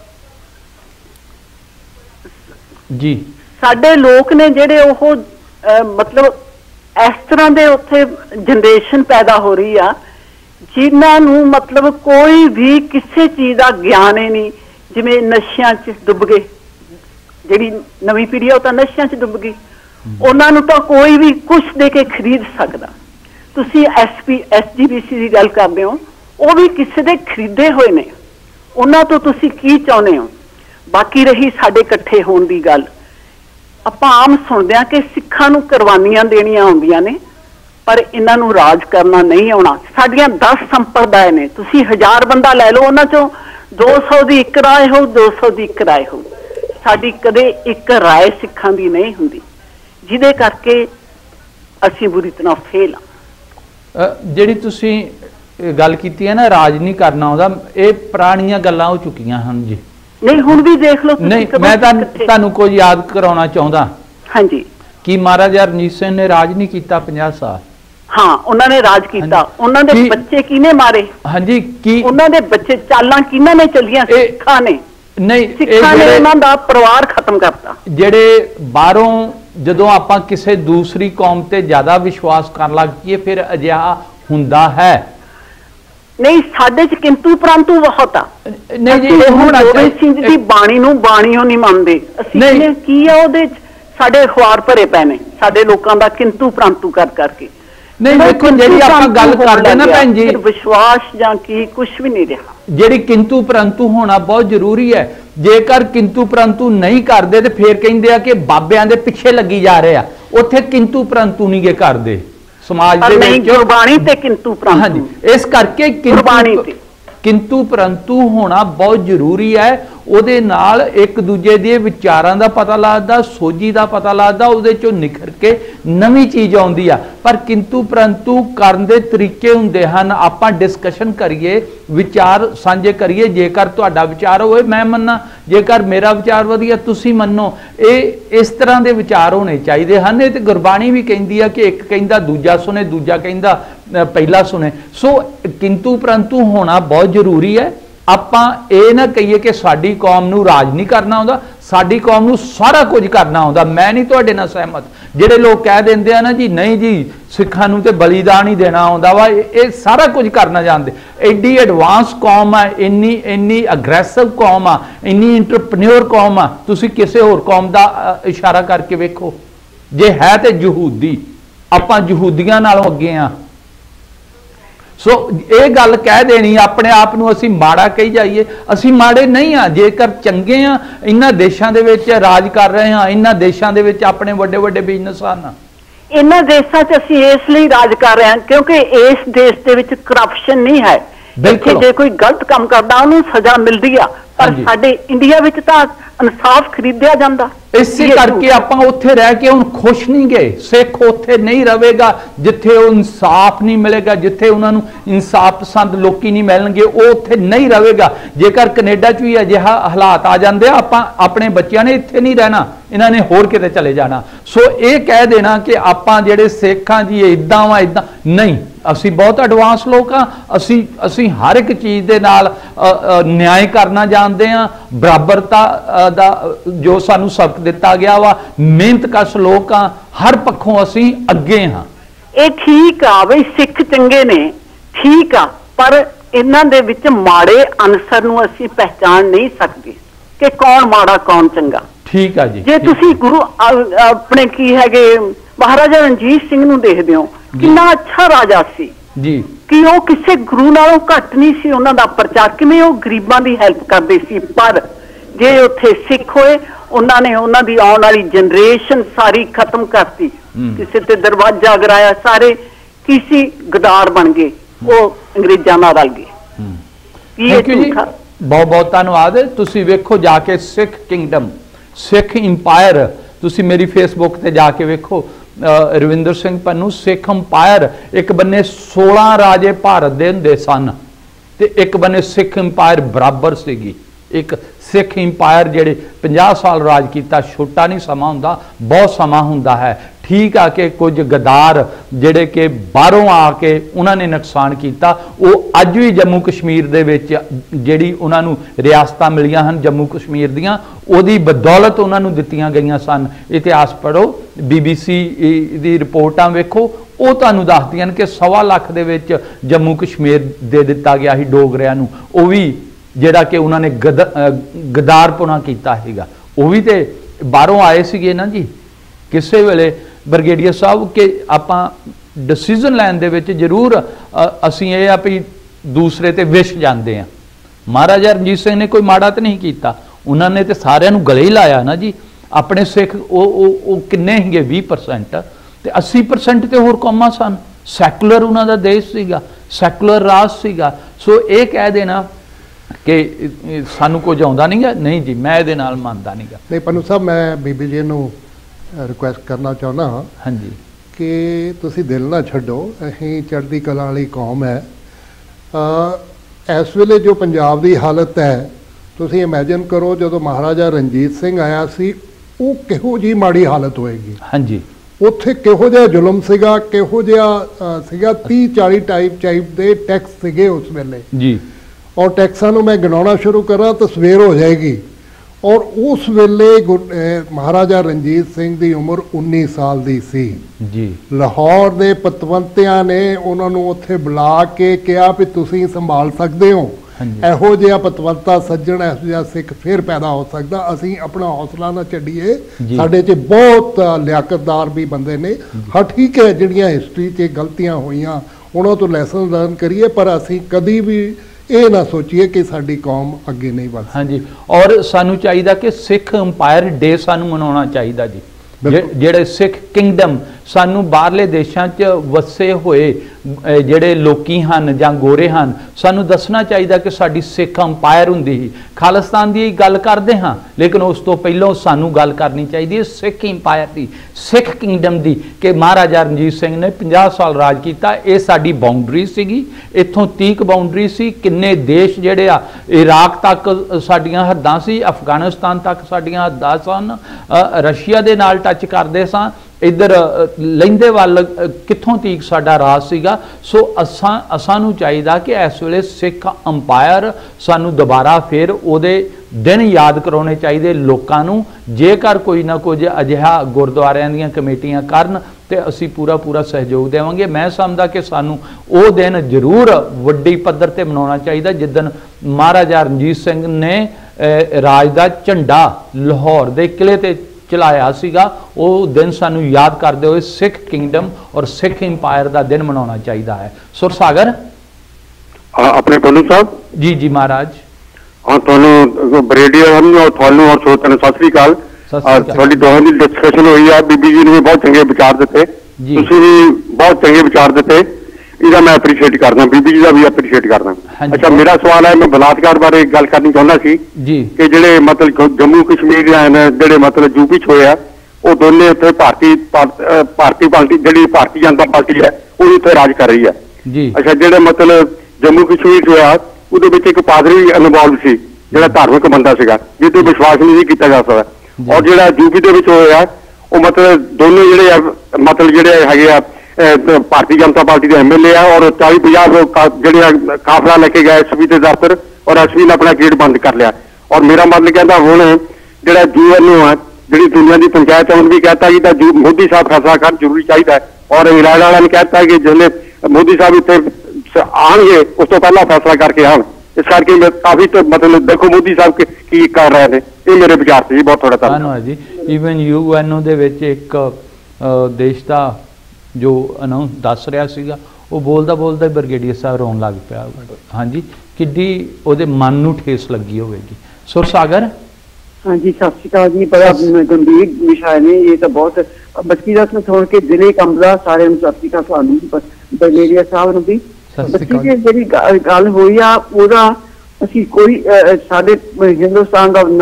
जी साडे लोक ने जिहड़े ओह मतलब इस तरह दे उत्थे जनरेशन पैदा हो रही आ जिन्हां नूं मतलब कोई भी किसी चीज़ का ज्ञान ही नहीं। जिवें नशियां च डुब गए, जिहड़ी नवीं पीढ़ी है तां नशियां च डुब गई। उन्हां नूं तां कोई भी कुछ दे के खरीद सकदा। तुसीं SGPC की गल करदे हो, वो भी किसी दे खरीदे हुए ने। उन्हां तो तुसीं की चाहुंदे हो? बाकी रही साडे इकट्ठे होण दी गल, आपां आम सुणदे हां कि सिखां नूं कुरबानियां देणियां आउंदियां ने, पर इन्हां नूं राज करना नहीं आउणा। साडीआं 10 संप्रदाय ने, तुसीं 1000 बंदा लै लो, उन्हां चों 200 की एक राय हो, 200 की एक राय हो। साडी कदे एक राय सिखां दी नहीं हुंदी, जिहदे करके असीं बुरी तरह फेल हां। जिहड़ी तुसीं गल कीती है ना, राज नहीं करना आउंदा, ये पुराणियां गल्लां हो चुकीआं हन जी। नहीं हुण भी देख लो। नहीं, मैं तुहानूं कुछ याद कराउणा चाहुंदा। हाँ जी। कि महाराजा रणजीत सिंह ने राज नहीं किया 50 साल? हाँ, उन्होंने राज किया। उन्होंने बच्चे किने मारे? हाँ जी, की उन्होंने बच्चे चालां किन्हां ने चलियां? सिखां ने। नहीं, सिखां ने उन्हां दा परिवार खत्म करता। ਜਿਹੜੇ ਬਾਹਰੋਂ ਜਦੋਂ ਆਪਾਂ ਕਿਸੇ ਦੂਸਰੀ ਕੌਮ ਤੇ ਜ਼ਿਆਦਾ ਵਿਸ਼ਵਾਸ ਕਰਨ ਲੱਗ ਪਈਏ ਫਿਰ ਅਜਿਹਾ ਹੁੰਦਾ ਹੈ। नहीं, साडे च किंतु परंतु बहुत आ। नहीं जी, ਇਹ ਹੋਣਾ ਚਾਹੀਦਾ। ਸਿੰਘ ਦੀ ਬਾਣੀ ਨੂੰ ਬਾਣੀਓ ਨਹੀਂ ਮੰਨਦੇ ਅਸੀਂ। ਕੀ ਆ ਉਹਦੇ ਸਾਡੇ ਅਖਬਾਰ ਭਰੇ ਪਏ ਨੇ ਸਾਡੇ ਲੋਕਾਂ ਦਾ ਕਿੰਤੂ ਪ੍ਰੰਤੂ ਕਰ ਕਰਕੇ। नहीं देखो जी आप गल करते ना भैन जी, विश्वास जां की कुछ भी नहीं रहा। जी किंतु परंतु होना बहुत जरूरी है। जेकर किंतु परंतु नहीं करते तो फिर कहते हैं कि बाबियां दे पिछे लगी जा रहे हैं, उत्थे किंतु परंतु नहीं गे करते समाज दे विच। गुरबाणी ते किंतु परंतु। हाँ जी, इस करके किंतु परंतु होना बहुत जरूरी है। ਉਹਦੇ ਨਾਲ एक दूजे ਦੇ ਵਿਚਾਰਾਂ ਦਾ पता लगता, सोझी का पता लगता, ਉਹਦੇ ਚੋਂ ਨਿਖਰ ਕੇ ਨਵੀਂ चीज़ आउंदी आ। पर किंतु परंतु ਕਰਨ ਦੇ तरीके ਹੁੰਦੇ ਹਨ। ਆਪਾਂ डिस्कशन करिए, विचार साझे करिए। जेकर ਤੁਹਾਡਾ विचार होए मैं मन्ना, जेकर मेरा विचार वधिया ਤੁਸੀਂ ਮੰਨੋ। ਇਹ इस तरह के विचार होने चाहिए हैं। ये तो गुरबाणी भी कहती है कि एक कहता दूजा सुने, दूजा कहता पहला सुने। सो किंतु परंतु होना बहुत जरूरी है। ਆਪਾਂ ਇਹ ਨਾ ਕਹੀਏ ਕਿ ਸਾਡੀ ਕੌਮ ਨੂੰ ਰਾਜ ਨਹੀਂ ਕਰਨਾ ਆਉਂਦਾ, ਸਾਡੀ ਕੌਮ ਨੂੰ ਸਾਰਾ ਕੁਝ ਕਰਨਾ ਆਉਂਦਾ। ਮੈਂ ਨਹੀਂ ਤੁਹਾਡੇ ਨਾਲ ਸਹਿਮਤ। ਜਿਹੜੇ ਲੋਕ ਕਹਿ ਦਿੰਦੇ ਆ ਨਾ ਜੀ ਨਹੀਂ ਜੀ ਸਿੱਖਾਂ ਨੂੰ ਤੇ ਬਲੀਦਾਨ ਹੀ ਦੇਣਾ ਆਉਂਦਾ ਵਾ, ਇਹ ਸਾਰਾ ਕੁਝ ਕਰਨਾ ਜਾਣਦੇ। ਐਡੀ ਐਡਵਾਂਸ ਕੌਮ ਆ, ਇੰਨੀ ਅਗਰੈਸਿਵ ਕੌਮ ਆ, ਇੰਨੀ ਇੰਟਰਪ੍ਰੀਨਿਓਰ ਕੌਮ ਆ। ਤੁਸੀਂ ਕਿਸੇ ਹੋਰ ਕੌਮ ਦਾ ਇਸ਼ਾਰਾ ਕਰਕੇ ਵੇਖੋ, ਜੇ ਹੈ ਤੇ ਯਹੂਦੀ। ਆਪਾਂ ਯਹੂਦੀਆਂ ਨਾਲੋਂ ਅੱਗੇ ਆ। सो ये गल कह देनी अपने आप नूं असीं माड़ा कही जाइए, असीं माड़े नहीं हाँ। जेकर चंगे हाँ, इन्हां देशां दे विच राज कर रहे हाँ, इन्हां देशां दे विच अपने वड्डे वड्डे बिजनेस हैं। इन्हां देशां 'च असीं इस लई राज कर रहे हैं क्योंकि इस देश दे विच करप्शन नहीं है। ਇੱਥੇ ਜੇ ਕੋਈ ਗਲਤ ਕੰਮ ਕਰਦਾ ਉਹਨੂੰ ਸਜ਼ਾ ਮਿਲਦੀ ਆ, ਪਰ ਸਾਡੇ ਇੰਡੀਆ ਵਿੱਚ ਤਾਂ ਇਨਸਾਫ ਖਰੀਦਿਆ ਜਾਂਦਾ। ਇਸੇ ਕਰਕੇ ਆਪਾਂ ਉੱਥੇ ਰਹਿ ਕੇ ਹੁਣ ਖੁਸ਼ ਨਹੀਂ ਗਏ। ਸਿੱਖ ਉੱਥੇ ਨਹੀਂ ਰਹੇਗਾ ਜਿੱਥੇ ਉਹ ਇਨਸਾਫ ਨਹੀਂ ਮਿਲੇਗਾ, ਜਿੱਥੇ ਉਹਨਾਂ ਨੂੰ ਇਨਸਾਫ ਪਸੰਦ ਲੋਕੀ ਨਹੀਂ ਮਿਲਣਗੇ, ਉਹ ਉੱਥੇ ਨਹੀਂ ਰਹੇਗਾ। ਜੇਕਰ ਕੈਨੇਡਾ 'ਚ ਵੀ ਅਜਿਹਾ ਹਾਲਾਤ ਆ ਜਾਂਦੇ ਆ, ਆਪਾਂ ਆਪਣੇ ਬੱਚਿਆਂ ਨੇ ਇੱਥੇ ਨਹੀਂ ਰਹਿਣਾ, ਇਹਨਾਂ ਨੇ ਹੋਰ ਕਿਤੇ ਚਲੇ ਜਾਣਾ। ਸੋ ਇਹ ਕਹਿ ਦੇਣਾ ਕਿ ਆਪਾਂ ਜਿਹੜੇ ਸਿੱਖਾਂ ਜੀ ਇਦਾਂ ਵਾ ਇਦਾਂ ਨਹੀਂ, ਅਸੀਂ ਬਹੁਤ ਐਡਵਾਂਸ ਲੋਕ ਆ। ਅਸੀਂ ਹਰ ਇੱਕ ਚੀਜ਼ ਦੇ ਨਾਲ ਨਿਆਂ ਕਰਨਾ ਜਾਣਦੇ ਆ। ਬਰਾਬਰਤਾ ਦਾ ਜੋ ਸਾਨੂੰ ਸਬਕ ਦਿੱਤਾ ਗਿਆ ਵਾ, ਮਿਹਨਤਕਸ਼ ਲੋਕ ਆ, ਹਰ ਪੱਖੋਂ ਅਸੀਂ ਅੱਗੇ ਹਾਂ। ਇਹ ਠੀਕ ਆ ਬਈ ਸਿੱਖ ਚੰਗੇ ਨੇ, ਠੀਕ ਆ, ਪਰ ਇਹਨਾਂ ਦੇ ਵਿੱਚ ਮਾੜੇ ਅਨਸਰ ਨੂੰ ਅਸੀਂ ਪਹਿਚਾਣ ਨਹੀਂ ਸਕਦੇ ਕਿ ਕੌਣ ਮਾੜਾ ਕੌਣ ਚੰਗਾ। ਠੀਕ ਆ ਜੀ। ਜੇ ਤੁਸੀਂ ਗੁਰੂ ਆਪਣੇ ਕੀ ਹੈਗੇ ਮਹਾਰਾਜਾ ਰਣਜੀਤ ਸਿੰਘ ਨੂੰ ਦੇਖਦੇ ਹੋ, ਕਿੰਨਾ ਅੱਛਾ ਰਾਜਾ ਸੀ ਜੀ, ਕਿ ਉਹ ਕਿਸੇ ਗੁਰੂ ਨਾਲੋਂ ਘੱਟ ਨਹੀਂ ਸੀ। ਉਹਨਾਂ ਦਾ ਪ੍ਰਚਾਰ ਕਿਵੇਂ, ਉਹ ਗਰੀਬਾਂ ਦੀ ਹੈਲਪ ਕਰਦੇ ਸੀ। ਪਰ ਜੇ ਉੱਥੇ ਸਿੱਖ ਹੋਏ, ਉਹਨਾਂ ਨੇ ਉਹਨਾਂ ਦੀ ਆਉਣ ਵਾਲੀ ਜਨਰੇਸ਼ਨ ਸਾਰੀ ਖਤਮ ਕਰਤੀ। ਕਿਸੇ ਤੇ ਦਰਵਾਜ਼ਾ ਗਰਾਇਆ, ਸਾਰੇ ਕਿਸੇ ਗਦਾਰ ਬਣ ਗਏ, ਉਹ ਅੰਗਰੇਜ਼ਾਂ ਨਾਲ ਰਲ ਗਏ। ਬਹੁਤ ਬਹੁਤ ਧੰਨਵਾਦ। ਤੁਸੀਂ ਵੇਖੋ ਜਾ ਕੇ ਸਿੱਖ ਕਿੰਗਡਮ, ਸਿੱਖ ਇੰਪਾਇਰ, ਤੁਸੀਂ ਮੇਰੀ ਫੇਸਬੁੱਕ ਤੇ ਜਾ ਕੇ ਵੇਖੋ। ਰਵਿੰਦਰ ਸਿੰਘ ਪੰਨੂ, ਸਿੱਖ ਅੰਪਾਇਰ। ਇੱਕ ਬੰਨੇ 16 ਰਾਜੇ ਭਾਰਤ ਦੇ ਹੁੰਦੇ ਸਨ ਤੇ ਇੱਕ ਬੰਨੇ ਸਿੱਖ ਅੰਪਾਇਰ ਬਰਾਬਰ ਸੀਗੀ। ਇੱਕ ਸਿੱਖ ਇੰਪਾਇਰ ਜਿਹੜੇ 50 ਸਾਲ ਰਾਜ ਕੀਤਾ, ਛੋਟਾ ਨਹੀਂ ਸਮਾਂ ਹੁੰਦਾ, ਬਹੁਤ ਸਮਾਂ ਹੁੰਦਾ ਹੈ। ਠੀਕ ਆ ਕਿ ਕੁਝ ਗਦਾਰ ਜਿਹੜੇ ਕਿ ਬਾਹਰੋਂ ਆ ਕੇ ਉਹਨਾਂ ਨੇ ਨੁਕਸਾਨ ਕੀਤਾ, ਉਹ ਅੱਜ ਵੀ ਜੰਮੂ ਕਸ਼ਮੀਰ ਦੇ ਵਿੱਚ ਜਿਹੜੀ ਉਹਨਾਂ ਨੂੰ ਰਿਆਸਤਾਂ ਮਿਲੀਆਂ ਹਨ ਜੰਮੂ ਕਸ਼ਮੀਰ ਦੀਆਂ, ਉਹਦੀ ਬਦੌਲਤ ਉਹਨਾਂ ਨੂੰ ਦਿੱਤੀਆਂ ਗਈਆਂ ਸਨ। ਇਤਿਹਾਸ ਪੜ੍ਹੋ, BBC ਦੀ ਰਿਪੋਰਟਾਂ ਵੇਖੋ, ਉਹ ਤੁਹਾਨੂੰ ਦੱਸਦੀਆਂ ਨੇ ਕਿ 1.25 ਲੱਖ ਦੇ ਵਿੱਚ ਜੰਮੂ ਕਸ਼ਮੀਰ ਦੇ ਦਿੱਤਾ ਗਿਆ ਸੀ ਡੋਗਰਿਆਂ ਨੂੰ। ਉਹ ਵੀ ਜਿਹੜਾ ਕਿ ਉਹਨਾਂ ਨੇ ਗਦਾਰਪੁਣਾ ਕੀਤਾ ਸੀਗਾ, ਉਹ ਵੀ ਤੇ ਬਾਹਰੋਂ ਆਏ ਸੀਗੇ ਨਾ ਜੀ। ਕਿਸੇ ਵੇਲੇ ਬ੍ਰਿਗੇਡੀਅਰ ਸਾਹਿਬ ਕਿ ਆਪਾਂ ਡਿਸੀਜਨ ਲੈਣ ਦੇ ਵਿੱਚ ਜ਼ਰੂਰ ਅਸੀਂ ਇਹ ਆ ਵੀ ਦੂਸਰੇ ਤੇ ਵਿਸ਼ ਜਾਂਦੇ ਆ। ਮਹਾਰਾਜਾ ਰਣਜੀਤ ਸਿੰਘ ਨੇ ਕੋਈ ਮਾੜਾ ਤਾਂ ਨਹੀਂ ਕੀਤਾ, ਉਹਨਾਂ ਨੇ ਤੇ ਸਾਰਿਆਂ ਨੂੰ ਗਲੇ ਹੀ ਲਾਇਆ ਨਾ ਜੀ। ਆਪਣੇ ਸਿੱਖ ਉਹ ਕਿੰਨੇ ਸੀਗੇ 20% ਤੇ 80% ਤੇ ਹੋਰ ਕੌਮਾਂ ਸਨ। ਸੈਕੂਲਰ ਉਹਨਾਂ ਦਾ ਦੇਸ਼ ਸੀਗਾ, ਸੈਕੂਲਰ ਰਾਜ ਸੀਗਾ। ਸੋ ਇਹ ਕਹਿ ਦੇਣਾ ਕਿ ਸਾਨੂੰ ਕੁਝ ਆਉਂਦਾ ਨਹੀਂਗਾ, ਨਹੀਂ ਜੀ, ਮੈਂ ਇਹਦੇ ਨਾਲ ਮੰਨਦਾ ਨਹੀਂਗਾ। ਨਹੀਂ ਪੰਨੂ ਸਾਹਿਬ, ਮੈਂ ਬੀਬੀ ਜੀ ਨੂੰ ਰਿਕੁਐਸਟ ਕਰਨਾ ਚਾਹੁੰਦਾ ਹਾਂ ਹਾਂਜੀ ਕਿ ਤੁਸੀਂ ਦਿਲ ਨਾ ਛੱਡੋ, ਅਸੀਂ ਚੜ੍ਹਦੀ ਕਲਾ ਵਾਲੀ ਕੌਮ ਹੈ। ਇਸ ਵੇਲੇ ਜੋ ਪੰਜਾਬ ਦੀ ਹਾਲਤ ਹੈ, ਤੁਸੀਂ ਇਮੈਜਿਨ ਕਰੋ ਜਦੋਂ ਮਹਾਰਾਜਾ ਰਣਜੀਤ ਸਿੰਘ ਆਇਆ ਸੀ, ਉਹ ਕਿਹੋ ਜਿਹੀ ਮਾੜੀ ਹਾਲਤ ਹੋਏਗੀ। ਹਾਂਜੀ, ਉੱਥੇ ਕਿਹੋ ਜਿਹਾ ਜ਼ੁਲਮ ਸੀਗਾ, ਕਿਹੋ ਜਿਹਾ ਸੀਗਾ। 30-40 ਟਾਈਪ ਦੇ ਟੈਕਸ ਸੀਗੇ ਉਸ ਵੇਲੇ ਜੀ, ਔਰ ਟੈਕਸਾਂ ਨੂੰ ਮੈਂ ਗਿਣਾਉਣਾ ਸ਼ੁਰੂ ਕਰਾਂ ਤਾਂ ਸਵੇਰ ਹੋ ਜਾਏਗੀ। ਔਰ ਉਸ ਵੇਲੇ ਮਹਾਰਾਜਾ ਰਣਜੀਤ ਸਿੰਘ ਦੀ ਉਮਰ 19 ਸਾਲ ਦੀ ਸੀ ਜੀ। ਲਾਹੌਰ ਦੇ ਪਤਵੰਤਿਆਂ ਨੇ ਉਹਨਾਂ ਨੂੰ ਉੱਥੇ ਬੁਲਾ ਕੇ ਕਿਹਾ ਵੀ ਤੁਸੀਂ ਸੰਭਾਲ ਸਕਦੇ ਹੋ, ਇਹੋ ਜਿਹਾ ਪਤਵੰਤਾ ਸੱਜਣ, ਇਹੋ ਜਿਹਾ ਸਿੱਖ ਫਿਰ ਪੈਦਾ ਹੋ ਸਕਦਾ। ਅਸੀਂ ਆਪਣਾ ਹੌਸਲਾ ਨਾ ਛੱਡੀਏ, ਸਾਡੇ 'ਚ ਬਹੁਤ ਲਿਆਕਤਦਾਰ ਵੀ ਬੰਦੇ ਨੇ। ਹਾਂ ਠੀਕ ਹੈ, ਜਿਹੜੀਆਂ ਹਿਸਟਰੀ 'ਚ ਗਲਤੀਆਂ ਹੋਈਆਂ ਉਹਨਾਂ ਤੋਂ ਲੈਸਨ ਲਰਨ ਕਰੀਏ, ਪਰ ਅਸੀਂ ਕਦੀ ਵੀ ਇਹ ਨਾ ਸੋਚੀਏ ਕਿ ਸਾਡੀ ਕੌਮ ਅੱਗੇ ਨਹੀਂ ਵੱਧ। ਹਾਂਜੀ, ਔਰ ਸਾਨੂੰ ਚਾਹੀਦਾ ਕਿ ਸਿੱਖ ਅੰਪਾਇਰ ਡੇ ਸਾਨੂੰ ਮਨਾਉਣਾ ਚਾਹੀਦਾ ਜੀ। ਜਿਹੜੇ ਸਿੱਖ ਕਿੰਗਡਮ, ਸਾਨੂੰ ਬਾਹਰਲੇ ਦੇਸ਼ਾਂ 'ਚ ਵਸੇ ਹੋਏ ਜਿਹੜੇ ਲੋਕੀ ਹਨ ਜਾਂ ਗੋਰੇ ਹਨ, ਸਾਨੂੰ ਦੱਸਣਾ ਚਾਹੀਦਾ ਕਿ ਸਾਡੀ ਸਿੱਖ ਅੰਪਾਇਰ ਹੁੰਦੀ ਸੀ। ਖਾਲਿਸਤਾਨ ਦੀ ਗੱਲ ਕਰਦੇ ਹਾਂ, ਲੇਕਿਨ ਉਸ ਤੋਂ ਪਹਿਲਾਂ ਸਾਨੂੰ ਗੱਲ ਕਰਨੀ ਚਾਹੀਦੀ ਹੈ ਸਿੱਖ ਇੰਪਾਇਰ ਦੀ, ਸਿੱਖ ਕਿੰਗਡਮ ਦੀ, ਕਿ ਮਹਾਰਾਜਾ ਰਣਜੀਤ ਸਿੰਘ ਨੇ 50 ਸਾਲ ਰਾਜ ਕੀਤਾ। ਇਹ ਸਾਡੀ ਬਾਉਂਡਰੀ ਸੀਗੀ, ਇੱਥੋਂ ਤੀਕ ਬਾਉਂਡਰੀ ਸੀ। ਕਿੰਨੇ ਦੇਸ਼ ਜਿਹੜੇ ਆ, ਇਰਾਕ ਤੱਕ ਸਾਡੀਆਂ ਹੱਦਾਂ ਸੀ, ਅਫਗਾਨਿਸਤਾਨ ਤੱਕ ਸਾਡੀਆਂ ਹੱਦਾਂ ਸਨ, ਰਸ਼ੀਆ ਦੇ ਨਾਲ ਟੱਚ ਕਰਦੇ ਸਾਂ, ਇੱਧਰ ਲਹਿੰਦੇ ਵੱਲ ਕਿੱਥੋਂ ਤੀਕ ਸਾਡਾ ਰਾਜ ਸੀਗਾ। ਸੋ ਅਸਾਂ ਨੂੰ ਚਾਹੀਦਾ ਕਿ ਇਸ ਵੇਲੇ ਸਿੱਖ ਅੰਪਾਇਰ ਸਾਨੂੰ ਦੁਬਾਰਾ ਫਿਰ ਉਹਦੇ ਦਿਨ ਯਾਦ ਕਰਾਉਣੇ ਚਾਹੀਦੇ ਲੋਕਾਂ ਨੂੰ। ਜੇਕਰ ਕੋਈ ਨਾ ਕੁਝ ਅਜਿਹਾ ਗੁਰਦੁਆਰਿਆਂ ਦੀਆਂ ਕਮੇਟੀਆਂ ਕਰਨ ਤੇ ਅਸੀਂ ਪੂਰਾ ਸਹਿਯੋਗ ਦੇਵਾਂਗੇ। ਮੈਂ ਸਮਝਦਾ ਕਿ ਸਾਨੂੰ ਉਹ ਦਿਨ ਜ਼ਰੂਰ ਵੱਡੀ ਪੱਧਰ ਤੇ ਮਨਾਉਣਾ ਚਾਹੀਦਾ ਜਿੱਦਣ ਮਹਾਰਾਜਾ ਰਣਜੀਤ ਸਿੰਘ ਨੇ ਰਾਜ ਦਾ ਝੰਡਾ ਲਾਹੌਰ ਦੇ ਕਿਲੇ ਤੇ ਚਲਾਇਆ ਸੀਗਾ। ਉਹ ਦਿਨ ਸਾਨੂੰ ਯਾਦ ਕਰਦੇ ਹੋਏ ਸਿੱਖ ਕਿੰਗਡਮ ਔਰ ਸਿੱਖ ਇੰਪਾਇਰ ਦਾ ਦਿਨ ਮਨਾਉਣਾ ਚਾਹੀਦਾ ਹੈ। ਸੁਰਸਾਗਰ ਆਪਣੇ ਪੰਨੂ ਸਾਹਿਬ ਜੀ ਜੀ ਮਹਾਰਾਜ, ਹਾਂ ਤੁਹਾਨੂੰ ਬਰੇਡੀਅਰ ਨੂੰ ਔਰ ਤੁਹਾਨੂੰ ਔਰ ਸੋਤਨ ਨੂੰ ਸਤਿ ਸ੍ਰੀ ਅਕਾਲ। ਤੁਹਾਡੀ ਦੋਹਾਂ ਦੀ ਡਿਸਕਸ਼ਨ ਹੋਈ ਆ, ਬੀਬੀ ਜੀ ਨੇ ਬਹੁਤ ਚੰਗੇ ਵਿਚਾਰ ਦਿੱਤੇ, ਤੁਸੀਂ ਵੀ ਬਹੁਤ ਚੰਗੇ ਵਿਚਾਰ ਦਿੱਤੇ। ਇਹਦਾ ਮੈਂ ਐਪਰੀਸ਼ੀਏਟ ਕਰਦਾ, ਬੀਬੀ ਜੀ ਦਾ ਵੀ ਐਪਰੀਸ਼ੀਏਟ ਕਰਦਾ। ਅੱਛਾ, ਮੇਰਾ ਸਵਾਲ ਹੈ, ਮੈਂ ਬਲਾਤਕਾਰ ਬਾਰੇ ਗੱਲ ਕਰਨੀ ਚਾਹੁੰਦਾ ਸੀ ਕਿ ਜਿਹੜੇ ਮਤਲਬ ਜੰਮੂ ਕਸ਼ਮੀਰ ਜਿਹੜੇ ਮਤਲਬ ਯੂਪੀ 'ਚ ਹੋਇਆ, ਉਹ ਦੋਨੇ ਉੱਥੇ ਭਾਰਤੀ ਪਾਰਟੀ ਜਿਹੜੀ ਭਾਰਤੀ ਜਨਤਾ ਪਾਰਟੀ ਹੈ ਉਹ ਉੱਥੇ ਰਾਜ ਕਰ ਰਹੀ ਹੈ। ਅੱਛਾ, ਜਿਹੜੇ ਮਤਲਬ ਜੰਮੂ ਕਸ਼ਮੀਰ 'ਚ ਹੋਇਆ ਉਹਦੇ ਵਿੱਚ ਇੱਕ ਪਾਦਰੀ ਇਨਵੋਲਵ ਸੀ, ਜਿਹੜਾ ਧਾਰਮਿਕ ਬੰਦਾ ਸੀਗਾ, ਜਿਹਦੇ ਵਿਸ਼ਵਾਸ ਨਹੀਂ ਕੀਤਾ ਜਾ ਸਕਦਾ। ਔਰ ਜਿਹੜਾ ਯੂਪੀ ਦੇ ਵਿੱਚ ਹੋਇਆ ਉਹ ਮਤਲਬ ਦੋਨੋਂ ਜਿਹੜੇ ਆ ਮਤਲਬ ਜਿਹੜੇ ਹੈਗੇ ਆ ਭਾਰਤੀ ਜਨਤਾ ਪਾਰਟੀ ਦੇ ਐਮਐਲਏ ਆ, ਔਰ 40-50 ਜਿਹੜੇ ਕਾਫਲਾ ਲੈ ਕੇ ਗਏ ਐਸਪੀ ਦੇ ਦਫ਼ਤਰ, ਔਰ ਐਸਪੀ ਨੇ ਆਪਣਾ ਗੇਟ ਬੰਦ ਕਰ ਲਿਆ। ਔਰ ਮੇਰਾ ਮਤਲਬ ਕਹਿੰਦਾ ਹੁਣ ਜਿਹੜਾ ਯੂਐਨਓ ਆ, ਜਿਹੜੀ ਦੁਨੀਆ ਦੀ ਪੰਚਾਇਤ ਹੈ, ਉਹਨੂੰ ਵੀ ਕਹਿਤਾ ਕਿ ਤਾਂ ਮੋਦੀ ਸਾਹਿਬ ਫੈਸਲਾ ਕਰਨ ਜ਼ਰੂਰੀ ਚਾਹੀਦਾ ਹੈ। ਔਰ ਇੰਗਲੈਂਡ ਵਾਲਿਆਂ ਨੇ ਕਹਿਤਾ ਕਿ ਜਿਹੜੇ ਮੋਦੀ ਸਾਹਿਬ ਇੱਥੇ ਆਉਣਗੇ ਉਸ ਤੋਂ ਪਹਿਲਾਂ ਫੈਸਲਾ ਕਰਕੇ ਆਉਣ। ਇਸ ਕਰਕੇ ਕਾਫੀ ਮਤਲਬ ਦੇਖੋ ਮੋਦੀ ਸਾਹਿਬ ਕੀ ਕਰ ਰਹੇ ਨੇ। ਇਹ ਮੇਰੇ ਵਿਚਾਰ ਸੀ ਜੀ। ਬਹੁਤ ਥੋੜਾ ਧੰਨਵਾਦ ਜੀ। ਈਵਨ ਯੂਐਨਓ ਦੇ ਵਿੱਚ ਇੱਕ ਦੇਸ਼ ਦਾ ਜੋ ਅਨਾਉਂਸ ਦੱਸ ਰਿਹਾ ਸੀਗਾ, ਉਹ ਬੋਲਦਾ ਬੋਲਦਾ ਬ੍ਰਿਗੇਡੀਅਰ ਸਾਹਿਬ ਰੋਣ ਲੱਗ ਪਿਆ। ਹਾਂਜੀ, ਕਿੱਡੀ ਉਹਦੇ ਮਨ ਨੂੰ ਠੇਸ ਲੱਗੀ ਹੋਵੇਗੀ। ਸੁਰ ਸਾਗਰ। हाँ जी, सत श्री अकाल जी। बड़ा गंभीर विषय ने ये तो बहुत बच्ची का सुन के दिल ही कंबदा। सारे सत श्री अकाल सानू ब्रिगेडियर साहब नूं भी बच्ची जी जिहड़ी गल होई आ पूरा असीं कोई साडे हिंदुस्तान दा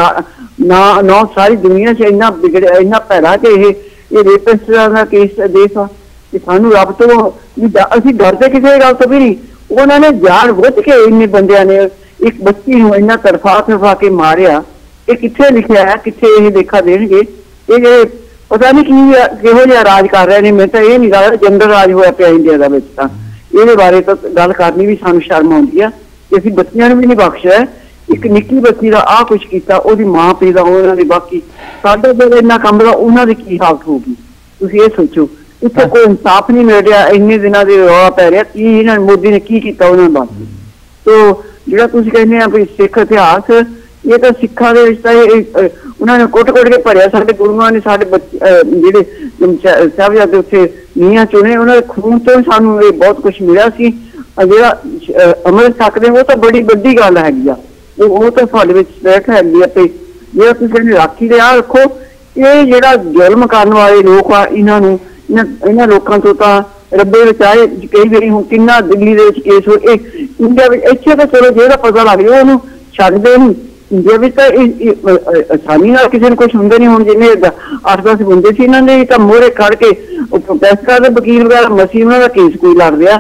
ना सारी दुनिया च इन्ना बिगड़िया इन्ना भैड़ा कि ये रेपिस्ट दा केस देश आ कि सानू रब तो असीं डरदे किसी गल तो भी नहीं। उन्होंने जान बुझ के इन्ने बंदियां ने एक बच्ची नूं इन्ना तड़फा के मारिया। ये किथे लिखा है, किथे ये लेखा देंगे? ये पता नहीं किहो जिहा राज कर रहे हैं। मैं तो ये नहीं लगता जनरल राज होया पिया इंडिया दा विच। तां इहदे बारे तो गल करनी भी सानू शर्म आउंदी आ कि असीं बच्चियां नूं भी नहीं बख्शिया। एक निक्की बच्ची दा आ कुछ कीता, ओहदी मां पिओ दा उहनां दी बाकी साडे कोल इन्ना कंबदा, उहनां दी की हालत होगी तुसीं ये सोचो। इत्थे कोई इंसाफ नहीं मिल रहा। इन्ने दिनां दे रौला पै रिहा कि इन्हां मोदी ने की कीता उहनां दा। तो जिहड़ा तुसीं कहंदे आ भी सिख इतिहास, ये तो सिखा उन्होंने कुट के भरिया। साडे गुरुआं ने साडे जिहड़े साहिबजादे उत्थे नीहां चुने, उन्होंने खून तो सानू बहुत कुछ मिला सी। जिहड़ा अमृत छकदे वो तो बड़ी वड्डी गल हैगी आ। वो तो साडे विच स्पिरिट हैगी आ। ते जिहड़ा तुसीं कहंदे राखी दे आ रखो, ये जिहड़ा जुल्म करन वाले लोक आ, इन्हां लोकां तो तां रब्बे विच आए। कई वारी हुण किन्ना दिल्ली दे विच केस हो, इंडिया विच इत्थे तां चलो जेहड़ा पता लग जाए ਉਹਨੂੰ ਛੱਡਦੇ ਨਹੀਂ। इंडिया में तो आसानी किसी ने कुछ होंगे नहीं। हम जिन्हें 8-10 बंदे से इन्होंने तो मोहरे खड़ के प्रोटेस्ट करते, वकील वगैरह मसीह उन्होंने केस कोई लड़ रहा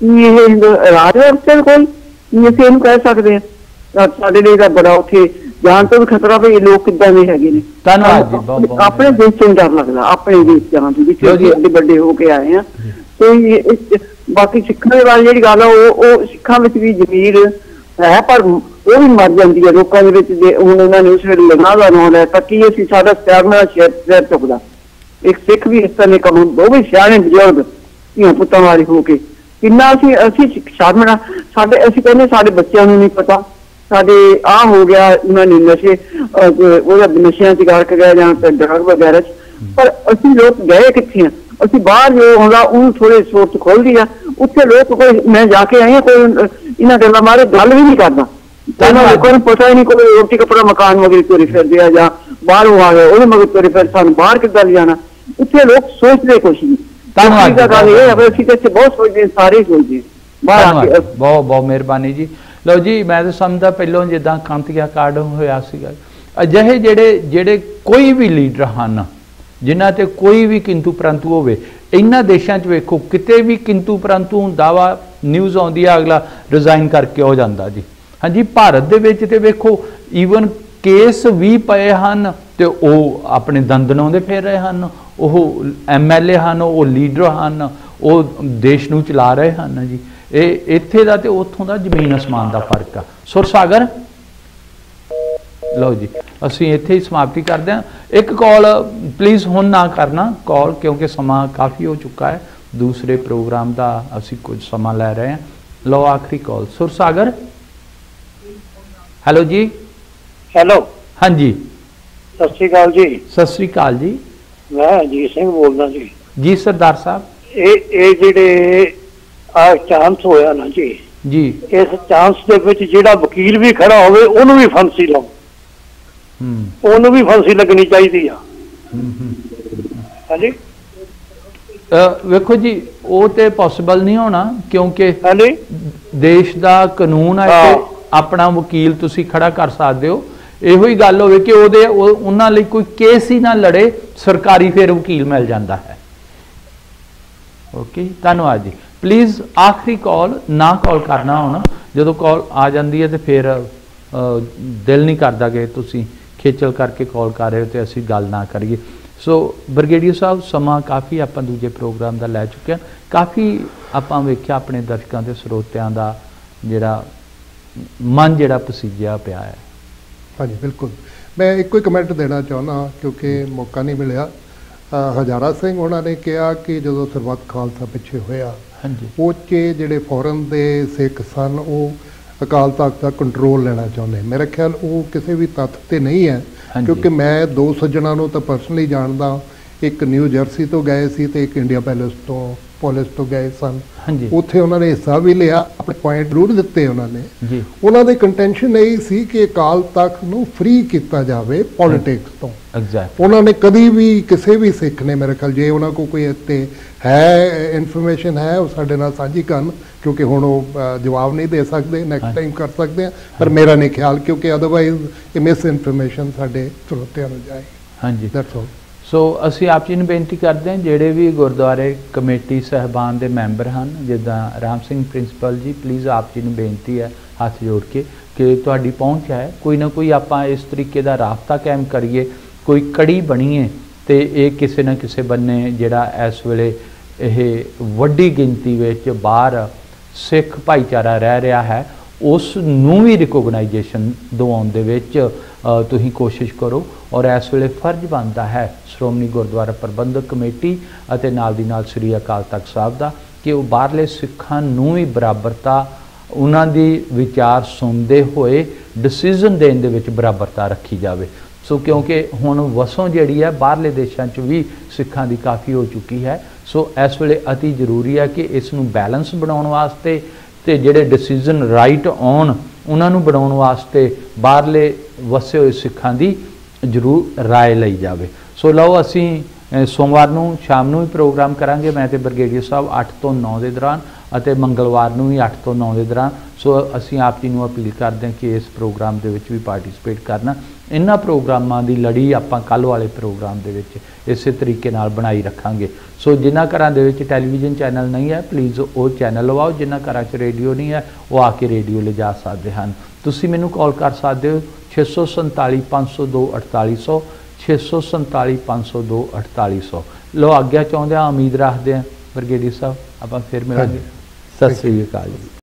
राज व्यवस्था कोई असं इन कह सकते हैं। साढ़े लिए तो बड़ा उत्थे जान तो भी खतरा भी लोग किदा दे हैगे ने। अपने देश से डर लगता, अपने देश जान तो बड़े होके आए हैं। तो बाकी सिखां के बारे जी गल है, सिखां में भी जमीर है पर वो भी मर जाती है लोगों के। हूँ उन्होंने उस वे लगा का नाम लिया कि असं सारा सियारना शहर चुकता। एक सिख भी इस तरह कम वो भी सियाने बजुर्ग धियां पुत्तां वाले होके किन्ना असीं शर्मना। साडे असीं कहने साडे बच्चों को नहीं पता। साडे आ हो गया उन्होंने नशे नशियां च गड़क गए जां ड्रग वगैरह च, पर असीं लोग गए कित्थे हैं? असीं बाहर जो आउंदा उन्होंने थोड़े सोच खोल दी आ। उत्थे लोग कोई मैं जाके आई कोई इन्हां गल्लां बारे गल भी नहीं करदा। लोगों को पता ही नहीं, कोई रोटी कपड़ा मकान मगर तुरी फिरदे आ जां बाहरों आ गए ਉਹਦੇ ਮਗਰ ਤੁਰੇ ਫਿਰ ਸਾਨੂੰ ਬਾਹਰ ਕਿੱਦਾਂ ਲਿਜਾਣਾ। ਉੱਥੇ ਲੋਕ ਸੋਚਦੇ ਕੁਛ ਨਹੀਂ। ਧੰਨਵਾਦ ਦਾ ਗੱਲ ਇਹ ਹੈ ਅਸੀਂ ਤੇ ਬਹੁਤ ਸੋਚਦੇ ਸਾਰੇ ਸੋਚਦੇ ਬਾਹਰ ਆ ਕੇ। ਬਹੁਤ ਬਹੁਤ ਮਿਹਰਬਾਨੀ ਜੀ। ਲਓ ਜੀ, ਮੈਂ ਤਾਂ ਸਮਝਦਾ ਪਹਿਲਾਂ ਜਿੱਦਾਂ ਕੰਤੀਆ ਕਾਂਡ ਹੋਇਆ ਸੀਗਾ, ਅਜਿਹੇ ਜਿਹੜੇ ਕੋਈ ਵੀ ਲੀਡਰ ਹਨ ਜਿਨ੍ਹਾਂ ਤੇ ਕੋਈ ਵੀ ਕਿੰਤੂ ਪਰੰਤੂ ਹੋਵੇ, ਇਹਨਾਂ ਦੇਸ਼ਾਂ 'ਚ ਵੇਖੋ ਕਿਤੇ ਵੀ ਕਿੰਤੂ ਪਰੰਤੂ ਦਾਵਾ ਨਿਊਜ਼ ਆਉਂਦੀ ਆ ਅਗਲਾ ਰਿਜ਼ਾਈਨ ਕਰਕੇ ਹੋ ਜਾਂਦਾ ਜੀ। ਹਾਂਜੀ, ਭਾਰਤ ਦੇ ਵਿੱਚ ਤੇ ਵੇਖੋ ਈਵਨ ਕੇਸ ਵੀ ਪਏ ਹਨ ਤੇ ਉਹ ਆਪਣੇ ਦੰਦਨਾਉਂਦੇ ਫਿਰ ਰਹੇ ਹਨ। ਉਹ ਐਮਐਲਏ ਹਨ, ਉਹ ਲੀਡਰ ਹਨ, ਉਹ ਦੇਸ਼ ਨੂੰ ਚਲਾ ਰਹੇ ਹਨ ਜੀ। ਇਹ ਇੱਥੇ ਦਾ ਤੇ ਉੱਥੋਂ ਦਾ ਜ਼ਮੀਨ ਅਸਮਾਨ ਦਾ ਫਰਕ ਆ। ਸੁਰ ਸਾਗਰ। ਲਓ ਜੀ, ਅਸੀਂ ਇੱਥੇ ਹੀ ਸਮਾਪਤੀ ਕਰਦੇ ਹਾਂ। ਇੱਕ ਕਾਲ ਪਲੀਜ਼ ਹੁਣ ਨਾ ਕਰਨਾ ਕਾਲ, ਕਿਉਂਕਿ ਸਮਾਂ ਕਾਫੀ ਹੋ ਚੁੱਕਾ ਹੈ। ਦੂਸਰੇ ਪ੍ਰੋਗਰਾਮ ਦਾ ਅਸੀਂ ਕੁਝ ਸਮਾਂ ਲੈ ਰਹੇ ਹਾਂ। ਲਓ ਆਖਰੀ ਕਾਲ। ਸੁਰ ਸਾਗਰ। ਹੈਲੋ ਜੀ। ਹੈਲੋ। ਹਾਂਜੀ, ਸਤਿ ਸ਼੍ਰੀ ਅਕਾਲ ਜੀ। ਸਤਿ ਸ਼੍ਰੀ ਅਕਾਲ ਜੀ। ਮੈਂ ਅਜੀਤ ਸਿੰਘ ਬੋਲਦਾ ਜੀ। ਜੀ ਸਰਦਾਰ ਸਾਹਿਬ। ਇਹ ਜਿਹੜੇ ਆ ਚਾਂਸ ਹੋਇਆ ਨਾ ਜੀ, ਇਸ ਚਾਂਸ ਦੇ ਵਿੱਚ ਜਿਹੜਾ ਵਕੀਲ ਵੀ ਖੜਾ ਹੋਵੇ ਉਹਨੂੰ ਵੀ ਫਾਂਸੀ ਲਾਓ। ਉਹਨੂੰ ਵੀ ਫਾਂਸੀ ਲੱਗਣੀ ਚਾਹੀਦੀ ਆ। ਹਾਂਜੀ, ਵੇਖੋ ਜੀ ਉਹ ਤੇ ਪੋਸੀਬਲ ਨਹੀਂ ਹੋਣਾ क्योंकि देश का कानून है कि अपना वकील तुसी खड़ा कर सकते हो। ਇਹੋ ਹੀ ਗੱਲ ਹੋਵੇ कि ਉਹਨਾਂ ਲਈ कोई केस ही ना लड़े सरकारी फिर वकील मिल जाता है। ओके धन्यवाद जी। प्लीज़ आखिरी कॉल ना कॉल करना होना, जो कॉल आ जाती है तो फिर दिल नहीं करता कि तुसी खेचल करके कॉल कर रहे हो तो असी गल ना करिए। सो ब्रिगेडियर साहब समा काफ़ी आप दूजे प्रोग्राम का लै चुके हैं, काफ़ी आप वेख्या अपने दर्शकों के ਸਰੋਤਿਆਂ का जिहड़ा मन जिहड़ा पसीजिया पिया है। हाँ जी बिल्कुल, मैं एक ही कमेंट देना चाहना क्योंकि मौका नहीं मिलया। हजारा सिंह उन्होंने कहा कि जो सरबत खालसा पिछे होया वो जिहड़े फॉरन के सिख सन वो अकाल तख्त का कंट्रोल लेना चाहते। मेरा ख्याल वो किसी भी तत्थ ते नहीं है, क्योंकि मैं दो सज्जणों को तो पर्सनली जानदा, एक न्यू जर्सी तो गए सी ते एक इंडिया पुलिस तो गए सन। उत्थे उन्होंने हिस्सा भी लिया, अपने पॉइंट जरूर दिते उन्होंने। उन्होंने कंटेंशन यही सी कि अकाल तख्त नूं फ्री किया जाए पॉलिटिक्स तो। उन्होंने कभी भी किसी भी सिख ने मेरे ख्याल जे उन्होंने को कोई इत्ते है इन्फॉर्मेशन है वो साडे नाल साझी करन, क्योंकि हुण जवाब नहीं दे सकते, नैक्सट टाइम कर सकते हैं, पर मेरा नहीं ख्याल क्योंकि अदरवाइज ये मिस इन्फॉर्मेशन साडे श्रोतिਆਂ ਨੂੰ जाए। हाँ जी दैट्स ऑल। सो असी आप जी बेनती करते हैं जोड़े भी गुरुद्वारे कमेटी साहबान के मैंबर हैं जिदा राम सिंह प्रिंसीपल जी, प्लीज़ आप जी बेनती है हाथ जोड़ के कि तुहाडी पहुँच है कोई ना कोई आप इस तरीके का राबता कायम करिए, कोई कड़ी बनीए तो ये किसी न किसी बन्ने जिहड़ा इस वेले ये वड्डी गिनती विच बाहर सिख भाईचारा रह रहा है उस नूं भी रिकोगनाइजेशन दिवाउण दे विच तुसीं कोशिश करो। और इस वेले फर्ज बनता है श्रोमणी गुरुद्वारा प्रबंधक कमेटी अते नाल दी नाल श्री अकाल तख्त साहब दा कि वो बाहरले सिखां नूं भी बराबरता उन्हां दी विचार सुनते हुए डिसीजन देण दे विच बराबरता रखी जाए। सो क्योंकि हुण वसों जिहड़ी है बाहरले देशां च भी सिखां दी काफ़ी हो चुकी है। सो इस वेले अति जरूरी है कि इस नूं बैलेंस बनाउण वास्ते ते जिहड़े डिसीजन राइट आउण उन्हां नूं बनाउण वास्ते बाहरले वसे होए सिखां दी जरूर राय लई जाए। सो लो असी सोमवार नूं शाम नूं भी प्रोग्राम करांगे, मैं ते ब्रिगेडियर साहब 8 तो 9 के दौरान अते मंगलवार नूं भी 8 तो 9 के दौरान। सो असी आप जी नूं अपील करते हैं कि इस प्रोग्राम दे विच भी पार्टिसिपेट करना। इन्हां प्रोग्रामां दी लड़ी आपां कल वाले प्रोग्राम दे विच इस तरीके नाल बनाई रखांगे। सो जिन्हां घरां दे विच टैलीविजन चैनल नहीं है प्लीज़ वो चैनल लवाओ, जिन्हां घरां च रेडियो नहीं है वो आके रेडियो ले जा सकते हैं। तुसीं मैनूं कॉल कर सकते हो 647 502 4800 647 502 4800। लो आग्या चाहुंदे उम्मीद रखते हैं ब्रिगेडियर साहब आप फिर मिलांगे। सत श्री अकाल जी।